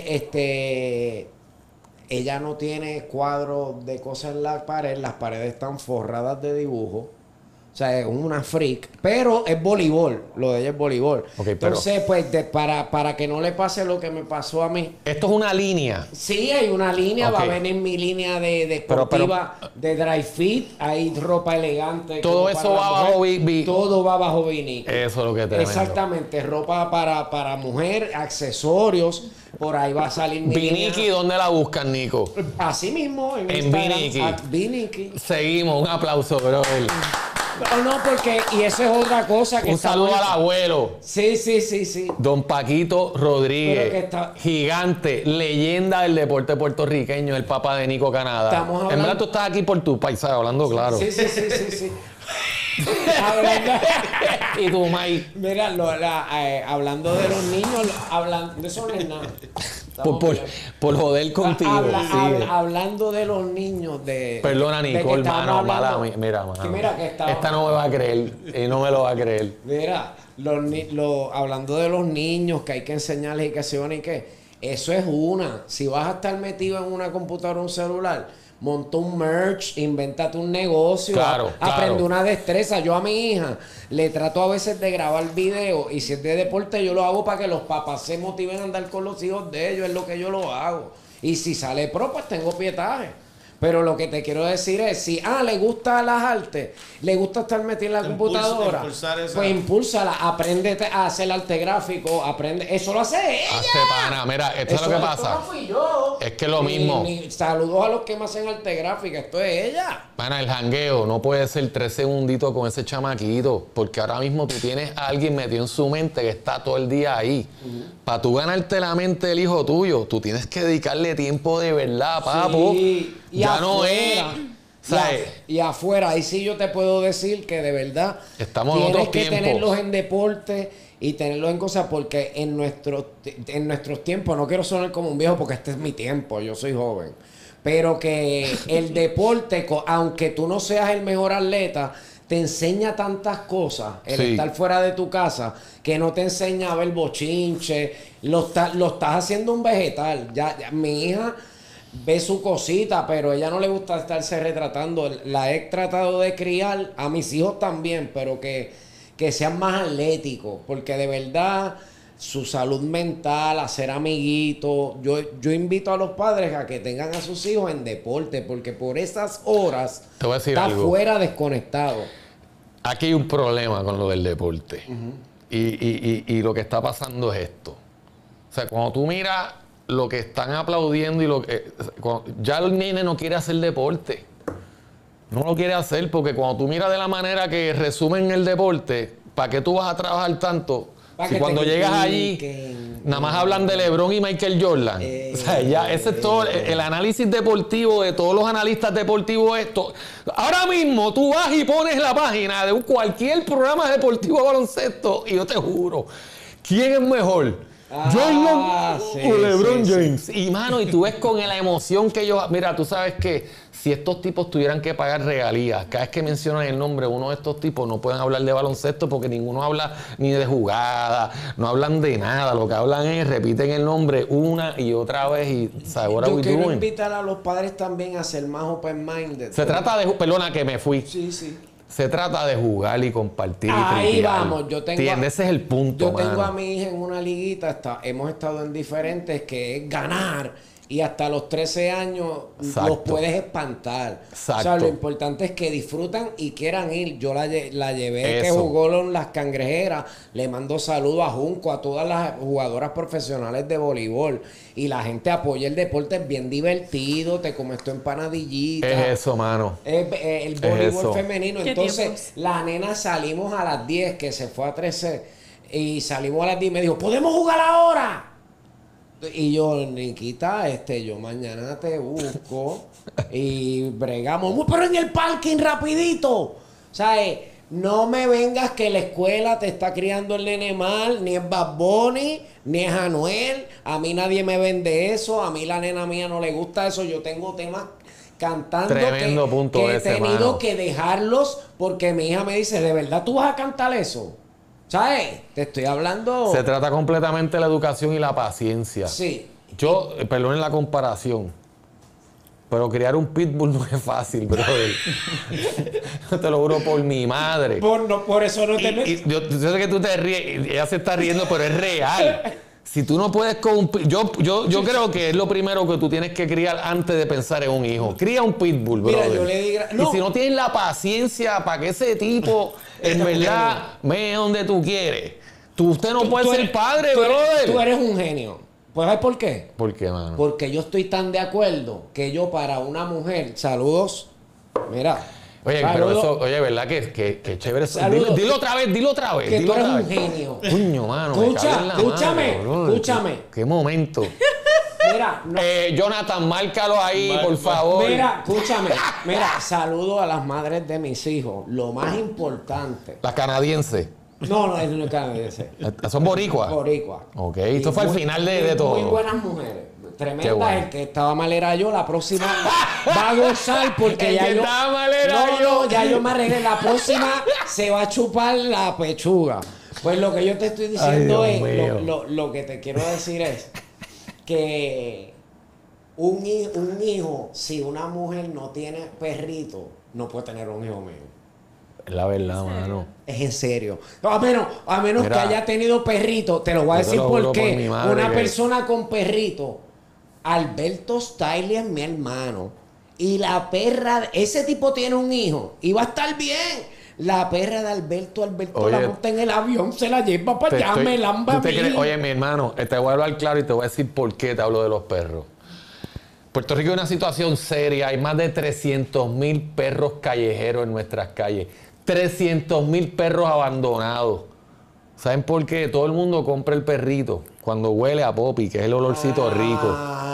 ella no tiene cuadros de cosas en la pared, las paredes están forradas de dibujos. O sea, es una freak, pero es voleibol, lo de ella es voleibol. Okay, pero entonces, pues, para que no le pase lo que me pasó a mí. esto es una línea. Sí, hay una línea, Okay. va a venir mi línea de deportiva, de dry fit, hay ropa elegante. Todo eso va bajo Todo va bajo Vini. Eso es lo que tenemos. Exactamente, ropa para mujer, accesorios, por ahí va a salir mi Viniki, línea. ¿dónde la buscan, Nico? Así mismo, en Viniki. Instagram, Viniki. Seguimos, un aplauso, brother. No, porque, y eso es otra cosa que Un está saludo bonito. al abuelo. Sí. Don Paquito Rodríguez, Pero que está- gigante, leyenda del deporte puertorriqueño, el papá de Nico Canadá. Estamos hablando- En verdad tú estás aquí por tu paisaje, hablando claro. Sí. Hablando, Y tú, Mike, mira, hablando de los niños, hablando de eso no es nada. por joder contigo. sigue. Hablando de los niños de... Perdona, de que Nicole, estábamos mano, mala hablando- mía. Mira, mano. que mira que estaba- Esta no me va a creer y no me lo va a creer. Mira, hablando de los niños, que hay que enseñarles y que se van y que eso es una. Si vas a estar metido en una computadora o un celular, monta un merch, invéntate un negocio, Claro. aprende una destreza. Yo a mi hija le trato a veces de grabar video y si es de deporte yo lo hago para que los papás se motiven a andar con los hijos de ellos, es lo que yo lo hago. Y si sale pro, pues tengo pietaje. Pero lo que te quiero decir es, si le gusta las artes, le gusta estar metido en la computadora, pues impúlsala, apréndete a hacer arte gráfico, aprende, eso lo hace ella. Hace pana, mira, esto es lo que Esto pasa. no fui yo. Es que lo mismo. Saludos a los que me hacen arte gráfico, esto es ella. Pana, el jangueo no puede ser 3 segunditos con ese chamaquito, porque ahora mismo tú tienes a alguien metido en su mente que está todo el día ahí. Para tú ganarte la mente del hijo tuyo, tú tienes que dedicarle tiempo de verdad, papo. Sí, y ya no es. afuera, ¿Sabes? y afuera, ahí sí yo te puedo decir que de verdad Estamos en tienes otros que tiempos. tenerlos en deporte y tenerlos en cosas porque en nuestros tiempos, no quiero sonar como un viejo porque este es mi tiempo, yo soy joven, pero que el deporte, aunque tú no seas el mejor atleta, te enseña tantas cosas, el Sí. estar fuera de tu casa, que no te enseña a ver bochinche, lo estás haciendo un vegetal. Ya, mi hija ve su cosita, pero ella no le gusta estarse retratando. La he tratado de criar a mis hijos también, pero que sean más atléticos, porque de verdad su salud mental, hacer amiguitos. Yo invito a los padres a que tengan a sus hijos en deporte, porque por esas horas Te voy a decir está algo. fuera desconectado. Aquí hay un problema con lo del deporte. Y lo que está pasando es esto. O sea, cuando tú miras lo que están aplaudiendo y ya el nene no quiere hacer deporte. No lo quiere hacer porque cuando tú miras de la manera que resumen el deporte, ¿para qué tú vas a trabajar tanto? Si cuando llegas allí, nada más hablan de LeBron y Michael Jordan. O sea, ya ese es todo el análisis deportivo de todos los analistas deportivos. Ahora mismo tú vas y pones la página de cualquier programa deportivo de baloncesto y yo te juro, ¿quién es mejor? ¿Jordan o LeBron James? Y mano, y tú ves con la emoción que ellos... Mira, tú sabes que si estos tipos tuvieran que pagar regalías, cada vez que mencionan el nombre de uno de estos tipos, no pueden hablar de baloncesto porque ninguno habla ni de jugada, no hablan de nada. Lo que hablan es, repiten el nombre una y otra vez y... Yo quiero invitar a los padres también a ser más open-minded. Se trata de... Perdona que me fui. Sí. Se trata de jugar y compartir Ahí y tripear. vamos, ¿Entiendes? Ese es el punto, Yo tengo mano. a mi hija en una liguita, hemos estado en diferentes, que es ganar y hasta los 13 años Exacto. los puedes espantar. Exacto. O sea, lo importante es que disfrutan y quieran ir. Yo la llevé, que Eso. jugó en las Cangrejeras. Le mando saludos a Junco, a todas las jugadoras profesionales de voleibol. Y la gente apoya el deporte, es bien divertido, te comes tu empanadillita. Es eso, mano. El voleibol femenino. ¿Qué Entonces, tiempos? la nena salimos a las 10, que se fue a 13, y salimos a las 10 y me dijo, ¿podemos jugar ahora? Y yo, Niquita, yo mañana te busco y bregamos, pero en el parking rapidito. ¿Sabes? No me vengas que la escuela te está criando el nene mal, ni es Bad Bunny, ni es Anuel. A mí nadie me vende eso, a mí la nena mía no le gusta eso. Yo tengo temas cantando Tremendo punto que he ese, tenido mano. que dejarlos porque mi hija me dice, ¿de verdad tú vas a cantar eso? ¿Sabes? Te estoy hablando... Se trata completamente de la educación y la paciencia. Sí. Yo, perdonen la comparación, pero criar un pitbull no es fácil, brother. Te lo juro por mi madre. Por eso no te metes. Yo sé que tú te ríes, ella se está riendo, pero es real. Si tú no puedes con yo creo que es lo primero que tú tienes que criar antes de pensar en un hijo. Cría un pitbull, Mira, brother. yo le digo... Y si no tienes la paciencia para que ese tipo, en verdad, me donde tú quieres. Usted no puede ser padre, brother. Tú eres un genio. ¿Pues sabes por qué? ¿Por qué, mano? Porque yo estoy tan de acuerdo que yo para una mujer... Saludos. Mira. Oye, saludos, pero eso, oye, ¿verdad? Que chévere eso. Saludos. Dilo otra vez. Que Dilo tú otra eres un vez. genio. Coño, mano. me cago en la madre, brother. Escúchame. ¿Qué momento? Mira, no, Jonathan, márcalo ahí, por favor. mira, escúchame. Mira, saludo a las madres de mis hijos. Lo más importante. Las canadienses. No, es no es canadiense. ¿Son boricuas? Boricua. Ok, esto fue al final de todo. Muy buenas mujeres. Tremendas. Qué bueno. El que estaba mal era yo. La próxima va a gozar porque El ya que yo... estaba mal era no, yo. no, ya yo me arreglé. La próxima se va a chupar la pechuga. Pues lo que yo te estoy diciendo Ay, Dios es... mío. Lo que te quiero decir es que un hijo, si una mujer no tiene perrito, no puede tener un hijo mío. Es la verdad, mano. Es en serio. A menos Mira, que haya tenido perrito. Te lo voy a yo te decir lo por juro qué. por mi madre Una que- persona con perrito. Alberto Stiley es mi hermano. Y la perra... Ese tipo tiene un hijo. Y va a estar bien. La perra de Alberto Oye, la monta en el avión, se la lleva para Te allá, estoy- me lamba ¿tú a te mí. crees? Oye, mi hermano, te voy a hablar claro y te voy a decir por qué te hablo de los perros. Puerto Rico es una situación seria. Hay más de 300,000 perros callejeros en nuestras calles. 300,000 perros abandonados. ¿Saben por qué? Todo el mundo compra el perrito cuando huele a Poppy, que es el olorcito rico.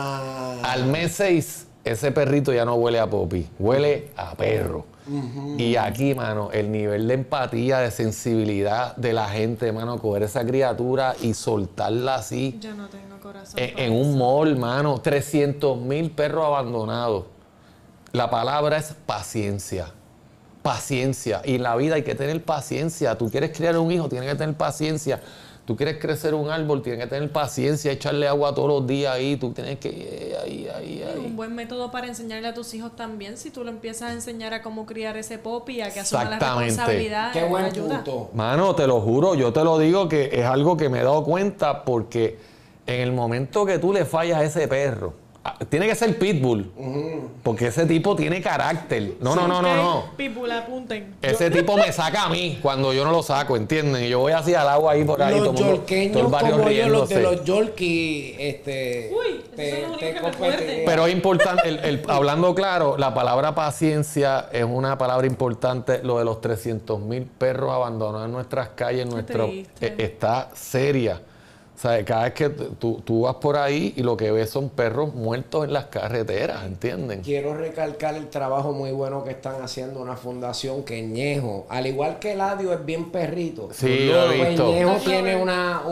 Al mes 6, ese perrito ya no huele a Poppy, huele a perro. Y aquí, mano, el nivel de empatía, de sensibilidad de la gente, mano, coger esa criatura y soltarla así Yo no tengo corazón. en un mall, mano. 300,000 perros abandonados. La palabra es paciencia. Paciencia. Y en la vida hay que tener paciencia. Tú quieres criar un hijo, tienes que tener paciencia. Tú quieres crecer un árbol, tienes que tener paciencia, echarle agua todos los días ahí. Tú tienes que... ahí. Un buen método para enseñarle a tus hijos también, si tú le empiezas a enseñar a cómo criar ese Poppy, a que asuma la Exactamente. responsabilidad. Qué buen ayuda. punto. Mano, te lo juro, yo te lo digo que es algo que me he dado cuenta porque en el momento que tú le fallas a ese perro, tiene que ser pitbull, porque ese tipo tiene carácter. No. Pitbull, apunten. Ese tipo me saca a mí cuando yo no lo saco, ¿entienden? Y yo voy así al agua ahí por ahí. Los todo el mundo- yorqueños todo el barrio como yo, los de riéndose. los Yorkie, Uy, esos son los únicos que me competirían. muerden. Pero es importante, hablando claro, la palabra paciencia es una palabra importante. Lo de los 300,000 perros abandonados en nuestras calles, triste. está seria. O sea, cada vez que tú vas por ahí y lo que ves son perros muertos en las carreteras, ¿entienden? Quiero recalcar el trabajo muy bueno que están haciendo una fundación que Ñejo, al igual que Eladio es bien perrito. Sí, lo he Pues visto. Ñejo Los tiene lovers.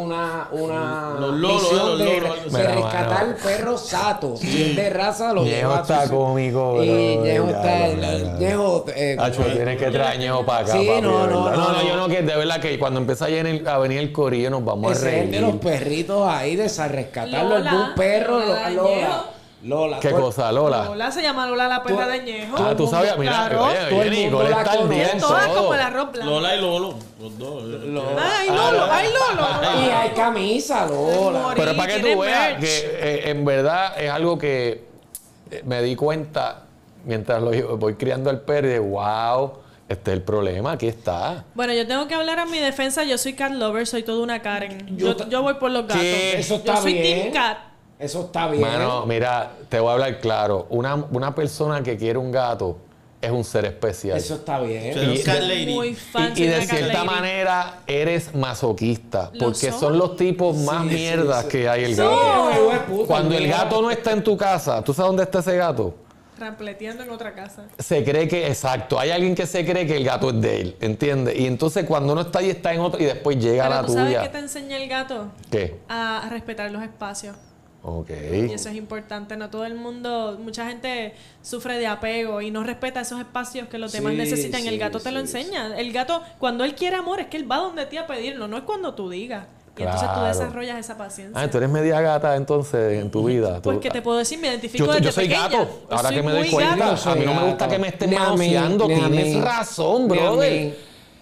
una Los lolos, misión los de lolos. de Mira, rescatar mano. perros satos. Si es de raza, lo Ñejo lleva a está su- cómico, Y bro. Ñejo Ya, está... ya. Ñejo... Hacho, tienes que traer Ñejo para acá, Sí, papi, no, de no, verdad. no, yo no, que de verdad que cuando empieza a venir el corillo nos vamos ese a es reír. el de los perritos ahí, de rescatarlo. Lola, Un perro, Lola Lola. Lola. ¿Qué cosa, Lola? Lola se llama Lola la perra de Ñejo. Ah, tú sabías, mira, oye, Nicole está al día en todas todo. como el arroz blanco. Lola y Lolo, los dos. Ay, Lolo. Y hay camisa, Lola. Pero para que tú veas que en verdad es algo que me di cuenta mientras voy criando al perro y de wow, este es el problema, aquí está. Bueno, yo tengo que hablar a mi defensa. Yo soy cat lover, soy toda una Karen. Yo voy por los gatos. Eso está yo soy bien. team cat. Eso está bien. Mano, mira, te voy a hablar claro. Una persona que quiere un gato es un ser especial. Eso está bien. Muy fan, Y de cierta manera eres masoquista. Porque son los tipos más mierdas que hay el gato. Cuando el gato no está en tu casa, ¿tú sabes dónde está ese gato? Rampleteando en otra casa. Se cree que, exacto, hay alguien que se cree que el gato es de él, ¿entiendes? Y entonces cuando uno está ahí, está en otro y después llega Pero la ¿tú sabes tuya. qué te enseña el gato? ¿Qué? A respetar los espacios. Ok. Y eso es importante. No todo el mundo, mucha gente sufre de apego y no respeta esos espacios que los demás necesitan. El gato te lo enseña. El gato, cuando él quiere amor, es que él va donde ti a pedirlo, no es cuando tú digas. Y entonces tú desarrollas esa paciencia. Ah, tú eres media gata entonces en tu vida. Pues que te puedo decir, me identifico desde yo soy pequeña. gato, Yo ahora soy que me doy muy cuenta. gato. A mí no me gusta que me estén manoseando. Tienes razón, brother.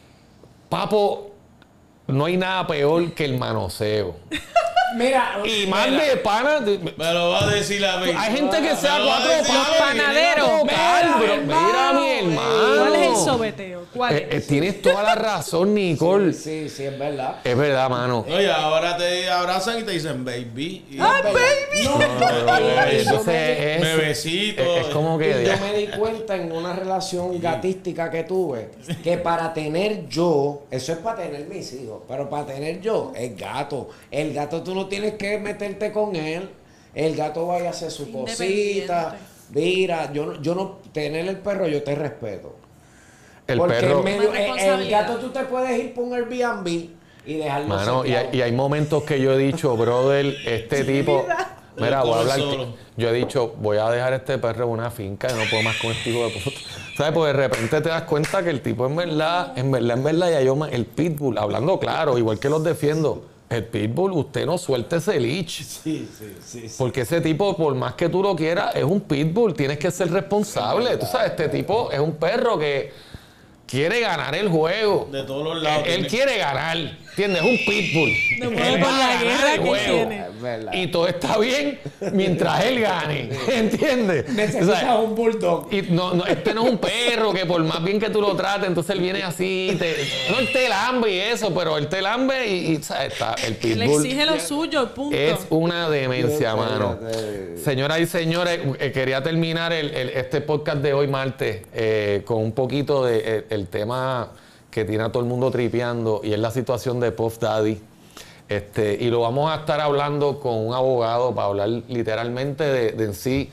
Papo, no hay nada peor que el manoseo. Mira, Y más de pana. Me lo va a decir a mí. Hay gente que sea cuatro palos. panaderos. Mira, mi hermano. ¿Cuál es el sobeteo? ¿Cuál es? Tienes toda la razón, Nicole. Sí, es verdad. Es verdad, mano. Oye, ahora te abrazan y te dicen baby. ¡Ay, baby! Entonces Bebecito. es como que... Yo me di cuenta en una relación gatística que tuve que para tener yo, eso es para tener mis hijos, pero para tener yo, el gato tú no tienes que meterte con él, el gato vaya a hacer su cosita. Mira, yo no, tener el perro yo te respeto. Porque perro... el gato tú te puedes ir por un Airbnb y dejarlo. Mano, y hay momentos que yo he dicho, brother, este tipo... Mira, voy a hablar. Yo he dicho, voy a dejar este perro en una finca, no puedo más con este hijo de puta. ¿Sabes? Pues de repente te das cuenta que el tipo en verdad, ya yo el pitbull, hablando claro, igual que los defiendo, el pitbull, usted no suelte ese leash. Sí. Porque ese tipo, por más que tú lo quieras, es un pitbull, tienes que ser responsable. Tú sabes, este tipo es un perro que quiere ganar el juego. De todos los lados. Él quiere ganar, ¿entiendes? Es un pitbull. No Él puede va con a la ganar guerra el que juego. tiene. Y todo está bien mientras él gane, ¿entiendes? Necesitas un bulldog. Y este no es un perro que por más bien que tú lo trates, entonces él viene así, no él te lambe y eso, pero él te lambe y ¿sabes? El pitbull. Le exige lo suyo, punto. Es una demencia, mano. Señoras y señores, quería terminar este podcast de hoy martes con un poquito de el tema que tiene a todo el mundo tripeando y es la situación de Puff Daddy. Y lo vamos a estar hablando con un abogado para hablar literalmente de en sí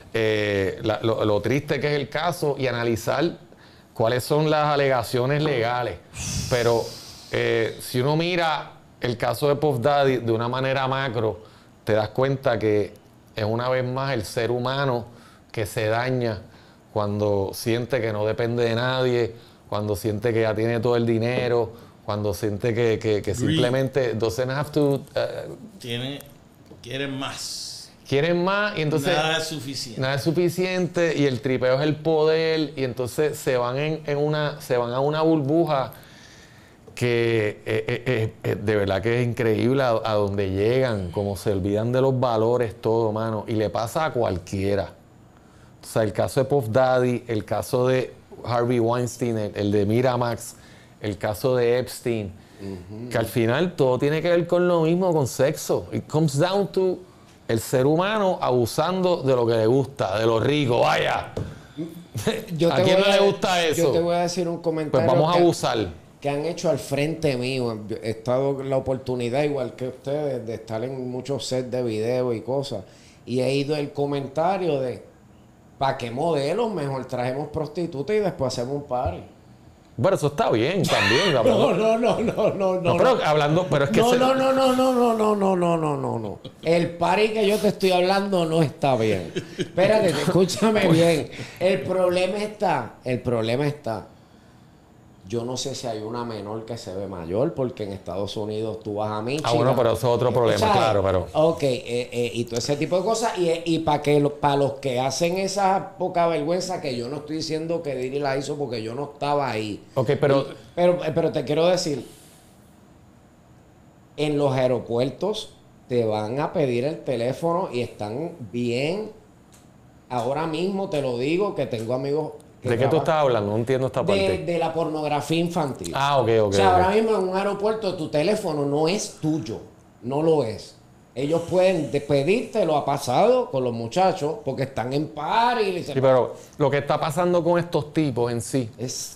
lo triste que es el caso y analizar cuáles son las alegaciones legales. Pero si uno mira el caso de Puff Daddy de una manera macro, te das cuenta que es una vez más el ser humano que se daña cuando siente que no depende de nadie, cuando siente que ya tiene todo el dinero, cuando siente que simplemente doesn't have to... Quieren más. Quieren más y entonces... Nada es suficiente. Nada es suficiente y el tripeo es el poder y entonces se van a una burbuja que de verdad que es increíble a donde llegan, como se olvidan de los valores, todo, mano. Y le pasa a cualquiera. O sea, el caso de Puff Daddy, el caso de Harvey Weinstein, el de Miramax, el caso de Epstein, que al final todo tiene que ver con lo mismo, con sexo. It comes down to el ser humano abusando de lo que le gusta, de lo rico, vaya. ¿A quién no le gusta eso? Yo te voy a decir un comentario. Pues vamos a abusar. Que han hecho al frente mío. He estado en la oportunidad, igual que ustedes, de estar en muchos sets de video y cosas. Y he ido el comentario de ¿para qué modelos? Mejor trajemos prostitutas y después hacemos un party. Bueno, eso está bien también. No. Pero hablando, pero es que... No. El party que yo te estoy hablando no está bien. Espérate, escúchame bien. El problema está. Yo no sé si hay una menor que se ve mayor, porque en Estados Unidos tú vas a Michigan. Bueno, pero eso es otro problema, claro, pero... Ok, y todo ese tipo de cosas. Y para los que hacen esa poca vergüenza, que yo no estoy diciendo que Diddy la hizo porque yo no estaba ahí. Ok, pero... Pero te quiero decir, en los aeropuertos te van a pedir el teléfono y están bien. Ahora mismo te lo digo, que tengo amigos... ¿De qué tú estás hablando? No entiendo esta parte. De la pornografía infantil. Ok. O sea, ahora mismo en un aeropuerto tu teléfono no es tuyo. No lo es. Ellos pueden pedírtelo, ha pasado con los muchachos, porque están en party. Sí, pero lo que está pasando con estos tipos en sí... Es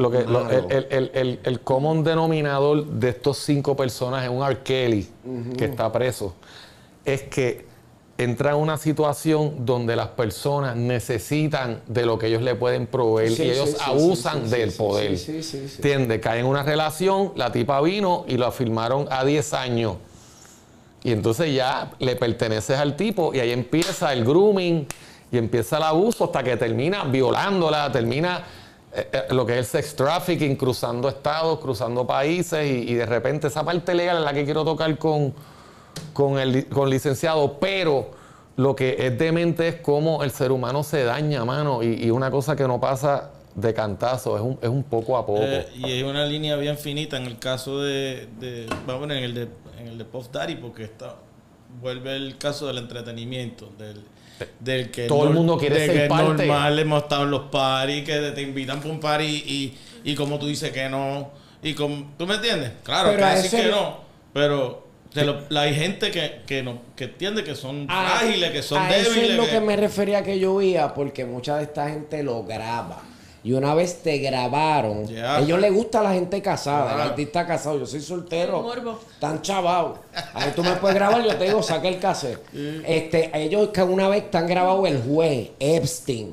el common denominador de estos 5 personas es un R. Kelly, que está preso, es que entra en una situación donde las personas necesitan de lo que ellos le pueden proveer y ellos abusan del poder. ¿Entiendes? Caen en una relación, la tipa vino y lo firmaron a 10 años. Y entonces ya le perteneces al tipo y ahí empieza el grooming y empieza el abuso hasta que termina violándola, termina lo que es el sex trafficking, cruzando estados, cruzando países y de repente esa parte legal es la que quiero tocar con licenciado, pero lo que es demente es cómo el ser humano se daña, mano, y una cosa que no pasa de cantazo, es un poco a poco. Y hay una línea bien finita en el caso vamos a poner en el de Puff Daddy, porque vuelve el caso del entretenimiento, del que todo el mundo quiere ser parte. Normal, hemos estado en los parties, que te invitan para un party y como tú dices que no, y como, ¿tú me entiendes? Claro, que decir que no, pero hay gente que entiende que son frágiles, que son débiles. Eso es lo que me refería que yo oía, porque mucha de esta gente lo graba. Y una vez te grabaron, a ellos les gusta la gente casada, el artista casado. Yo soy soltero, tan chavado. Ahí tú me puedes grabar, yo te digo, saca el cassette. Ellos que una vez te han grabado el juez, Epstein,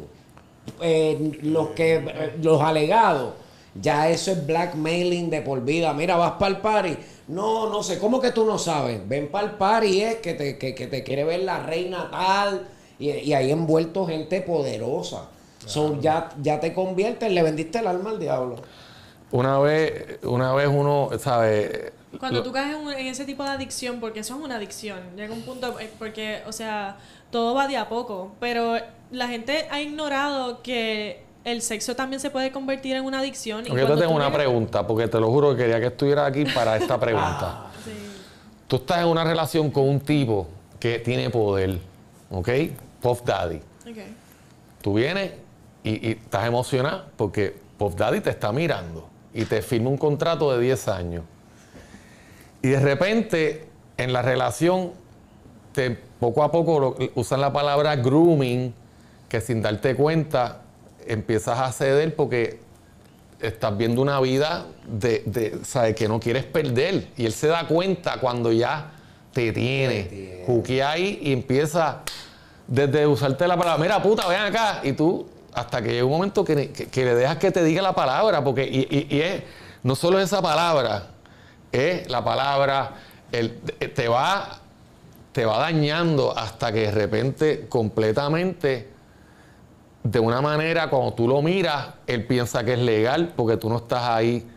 los alegados, ya eso es blackmailing de por vida. Mira, vas para el party. No sé, ¿cómo que tú no sabes? Ven para el party, que te quiere ver la reina tal. Y ahí envuelto gente poderosa. So, ya te conviertes, le vendiste el alma al diablo. Una vez uno, ¿sabe? Cuando tú caes en ese tipo de adicción, porque eso es una adicción, llega un punto, porque, o sea, todo va de a poco, pero la gente ha ignorado que el sexo también se puede convertir en una adicción. Yo te tengo una pregunta, porque te lo juro que quería que estuvieras aquí para esta pregunta. Sí. Tú estás en una relación con un tipo que tiene poder, ¿ok? Puff Daddy. Okay. Tú vienes y estás emocionada porque Puff Daddy te está mirando y te firma un contrato de 10 años. Y de repente, en la relación, poco a poco usan la palabra grooming, que sin darte cuenta empiezas a ceder porque estás viendo una vida ¿sabes? Que no quieres perder. Y él se da cuenta cuando ya te tiene. Juquea ahí y empieza desde usarte la palabra, mira puta, ven acá. Y tú, hasta que llega un momento que le dejas que te diga la palabra, porque no solo esa palabra, es la palabra, te va dañando hasta que de repente completamente, de una manera, cuando tú lo miras, él piensa que es legal porque tú no estás ahí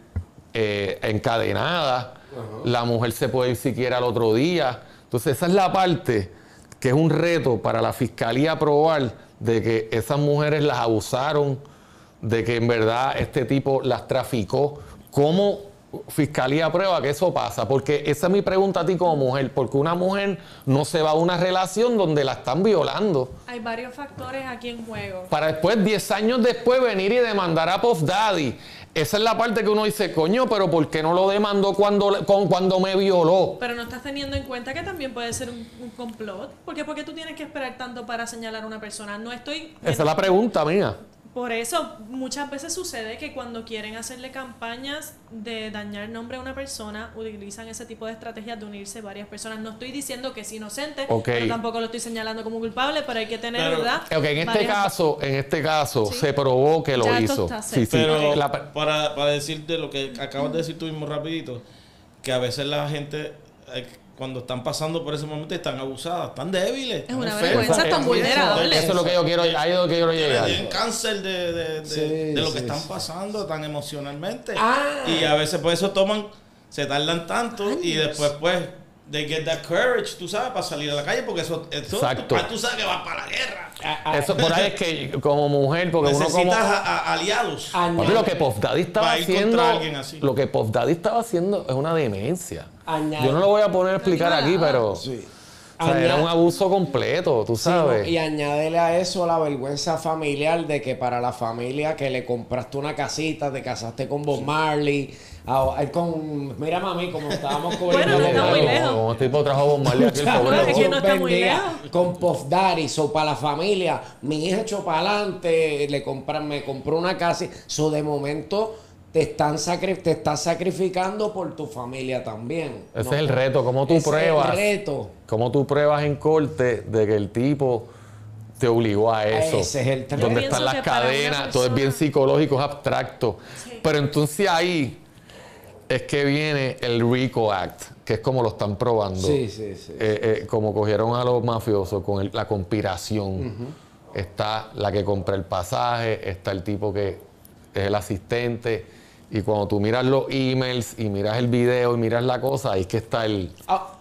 encadenada. La mujer se puede ir siquiera al otro día. Entonces esa es la parte que es un reto para la fiscalía probar de que esas mujeres las abusaron, de que en verdad este tipo las traficó. ¿Cómo fiscalía prueba que eso pasa? Porque esa es mi pregunta a ti como mujer, porque una mujer no se va a una relación donde la están violando. Hay varios factores aquí en juego. Para después, 10 años después, venir y demandar a Puff Daddy. Esa es la parte que uno dice, coño, pero ¿por qué no lo demandó cuando me violó? Pero no estás teniendo en cuenta que también puede ser un complot. ¿Por qué tú tienes que esperar tanto para señalar a una persona? Esa es la pregunta mía. Por eso, muchas veces sucede que cuando quieren hacerle campañas de dañar el nombre a una persona, utilizan ese tipo de estrategias de unirse varias personas. No estoy diciendo que es inocente, pero tampoco lo estoy señalando como culpable, pero hay que tener, ¿verdad? En este caso, ¿sí? Se probó que lo hizo. Sí, pero para decirte lo que acabas de decir tú mismo rapidito, que a veces la gente, cuando están pasando por ese momento están abusadas, están débiles. Es una vergüenza, están vulnerables. Eso es lo que yo quiero, ahí es lo que quiero llegar. Tienen cáncer de lo que están pasando tan emocionalmente. Y a veces por eso se tardan tanto y después pues they get that courage, tú sabes, para salir a la calle, porque eso tú sabes que vas para la guerra. Eso por ahí es que como mujer, porque necesitas uno como aliados. Lo que Puff Daddy estaba haciendo, es una demencia. Yo no lo voy a poner a explicar aquí, pero o sea, era un abuso completo, tú sabes. Y añádele a eso la vergüenza familiar de que para la familia que le compraste una casita, te casaste con Bob Marley. Mira, mami, como estábamos cubriendo. Bueno, no está muy lejos. Como tipo trajo Bob Marley aquí el pobre. Es que no está muy lejos. Con Puff Daddy, para la familia, mi hija echó para adelante, me compró una casa. De momento te estás sacrificando por tu familia también. Ese es el reto, ¿cómo tú pruebas? ¿Cómo tú pruebas en corte de que el tipo te obligó a eso? Ese es el reto. Donde están las cadenas, todo es bien psicológico, es abstracto. Sí. Pero entonces ahí es que viene el RICO Act, que es como lo están probando. Como cogieron a los mafiosos con la conspiración. Está la que compra el pasaje, está el tipo que es el asistente. Y cuando tú miras los emails y miras el video y miras la cosa, ahí es que está el...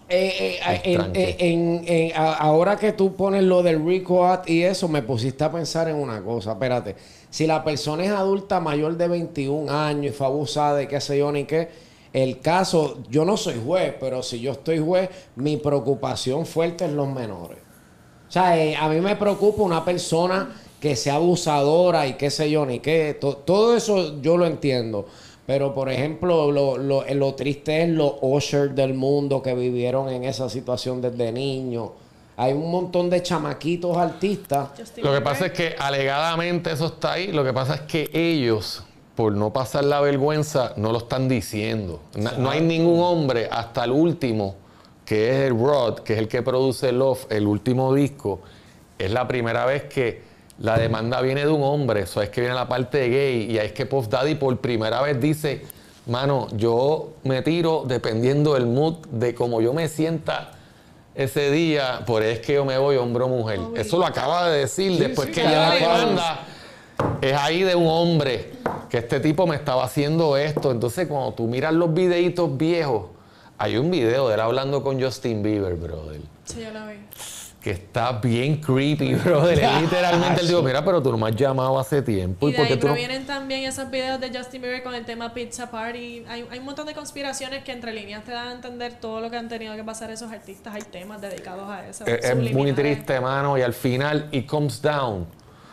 ahora que tú pones lo del RICO Act y eso, me pusiste a pensar en una cosa. Espérate, si la persona es adulta mayor de 21 años y fue abusada de qué sé yo ni qué, el caso, yo no soy juez, pero si yo estoy juez, mi preocupación fuerte es los menores. O sea, a mí me preocupa una persona que sea abusadora y qué sé yo ni qué. Todo eso yo lo entiendo. Pero, por ejemplo, lo triste es los ushers del mundo que vivieron en esa situación desde niños. Hay un montón de chamaquitos artistas. Lo que pasa es que alegadamente eso está ahí. Lo que pasa es que ellos, por no pasar la vergüenza, no lo están diciendo. No hay ningún hombre, hasta el último, que es el Rod, que es el que produce Love, el último disco. Es la primera vez que la demanda viene de un hombre. Eso es que viene la parte gay. Y ahí es que Puff Daddy por primera vez dice, mano, yo me tiro dependiendo del mood, de cómo yo me sienta ese día, por eso es que yo me voy hombre o mujer. Eso lo acaba de decir después que ya la demanda es ahí de un hombre, que este tipo me estaba haciendo esto. Entonces cuando tú miras los videitos viejos, hay un video de él hablando con Justin Bieber, brother. Sí, yo lo vi. Que está bien creepy, brother. Literalmente él dijo, mira, pero tú no me has llamado hace tiempo. Y de ahí provienen también esos videos de Justin Bieber con el tema Pizza Party. Hay un montón de conspiraciones que entre líneas te dan a entender todo lo que han tenido que pasar esos artistas. Hay temas dedicados a eso. Es muy triste, mano. Y al final, it comes down.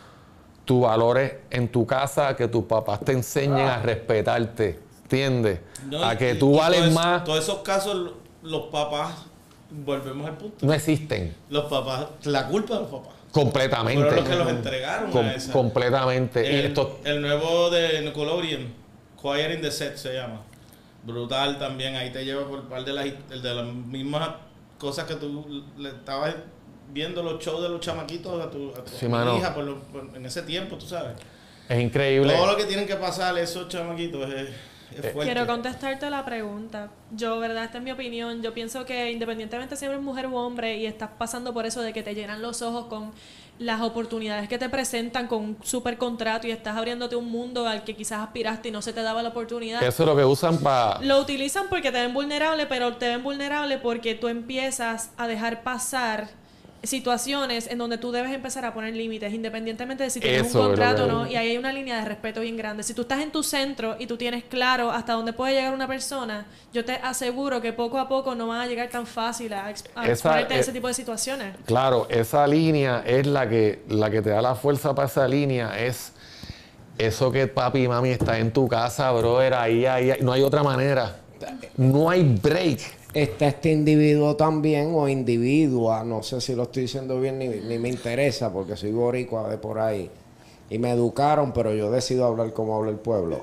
Tus valores en tu casa, que tus papás te enseñen a respetarte. ¿Entiendes? No, a que tú vales más. Todos esos casos, los papás... Volvemos al punto. No existen. Los papás, la culpa de los papás. Completamente. Fueron los que los entregaron a esa. Completamente. El nuevo de Nickelodeon, Quiet in the Set se llama. Brutal también. Ahí te lleva por un par de las mismas cosas que tú le estabas viendo los shows de los chamaquitos a tu hija en ese tiempo, tú sabes. Es increíble. Todo lo que tienen que pasar esos chamaquitos es quiero contestarte la pregunta. Yo, verdad, esta es mi opinión. Yo pienso que independientemente si eres mujer u hombre y estás pasando por eso de que te llenan los ojos con las oportunidades que te presentan con un super contrato y estás abriéndote un mundo al que quizás aspiraste y no se te daba la oportunidad. Eso es lo que usan para... Lo utilizan porque te ven vulnerable, pero te ven vulnerable porque tú empiezas a dejar pasar situaciones en donde tú debes empezar a poner límites independientemente de si tienes un contrato o no, y ahí hay una línea de respeto bien grande. Si tú estás en tu centro y tú tienes claro hasta dónde puede llegar una persona, yo te aseguro que poco a poco no van a llegar tan fácil a exponerte a ese tipo de situaciones. Claro, esa línea es la que te da la fuerza para esa línea, es eso que papi y mami está en tu casa, brother, ahí, no hay otra manera, no hay break. Está este individuo también, o individua, no sé si lo estoy diciendo bien, ni me interesa, porque soy boricua de por ahí. Y me educaron, pero yo decido hablar como habla el pueblo.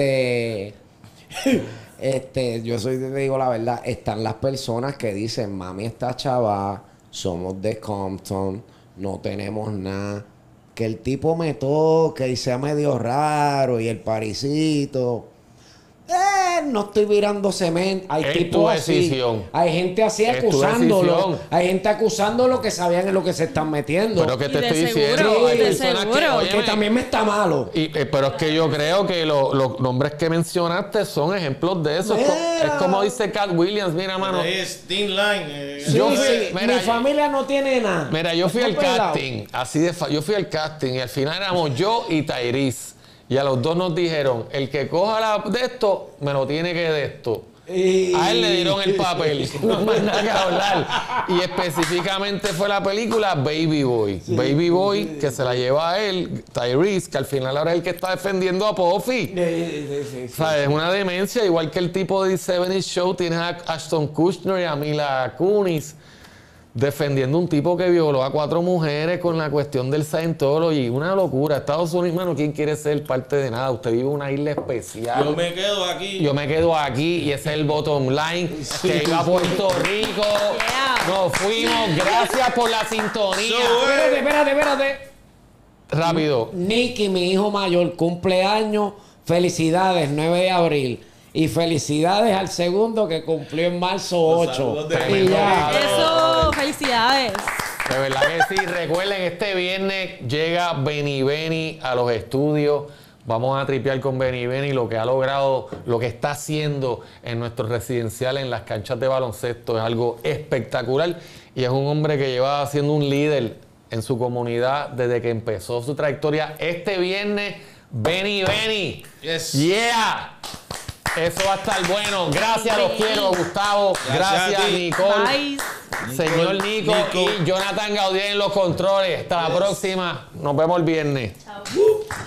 Yo te digo la verdad, están las personas que dicen, mami está chava, somos de Compton, no tenemos nada. Que el tipo me toque y sea medio raro y el parisito. No estoy virando cemento. Hay tipos así. Hay gente así acusándolo. Hay gente acusándolo que sabían en lo que se están metiendo. Pero que te estoy diciendo, hay personas que también me está malo. Pero es que yo creo que los nombres que mencionaste son ejemplos de eso. Es como dice Cat Williams, mira, mano. Es Thin Line. Mi familia no tiene nada. Mira, yo fui al casting, yo fui al casting y al final éramos yo y Tyrese. Y a los dos nos dijeron, el que coja de esto, me lo tiene que de esto. A él le dieron el papel, no hay más nada que hablar. Y específicamente fue la película Baby Boy. Sí, Baby Boy, que se la lleva a él, Tyrese, que al final ahora es el que está defendiendo a Puffy. O sea, es una demencia, igual que el tipo de 70 Show, tienes a Ashton Kutcher y a Mila Kunis defendiendo un tipo que violó a 4 mujeres con la cuestión del Scientology. Una locura. Estados Unidos, mano, ¿quién quiere ser parte de nada? Usted vive en una isla especial. Yo me quedo aquí. Yo me quedo aquí y ese es el bottom line. Sí. Que iba a Puerto Rico. Yeah. Nos fuimos. Gracias por la sintonía. Espérate. Rápido. Nicky, mi hijo mayor, cumpleaños. Felicidades, 9 de abril. Y felicidades al segundo que cumplió en marzo 8. Y ya. Eso, felicidades. De verdad que sí. Recuerden, este viernes llega Benny Benny a los estudios. Vamos a tripear con Benny Benny lo que ha logrado, lo que está haciendo en nuestros residenciales, en las canchas de baloncesto. Es algo espectacular. Y es un hombre que lleva siendo un líder en su comunidad desde que empezó su trayectoria. Este viernes, Benny Benny. Yes. Yeah. Eso va a estar bueno. Gracias, los quiero, Gustavo. Gracias, Nicole. Bye. Señor Nico y Jonathan Gaudier en los controles. Hasta la próxima. Nos vemos el viernes. Chao.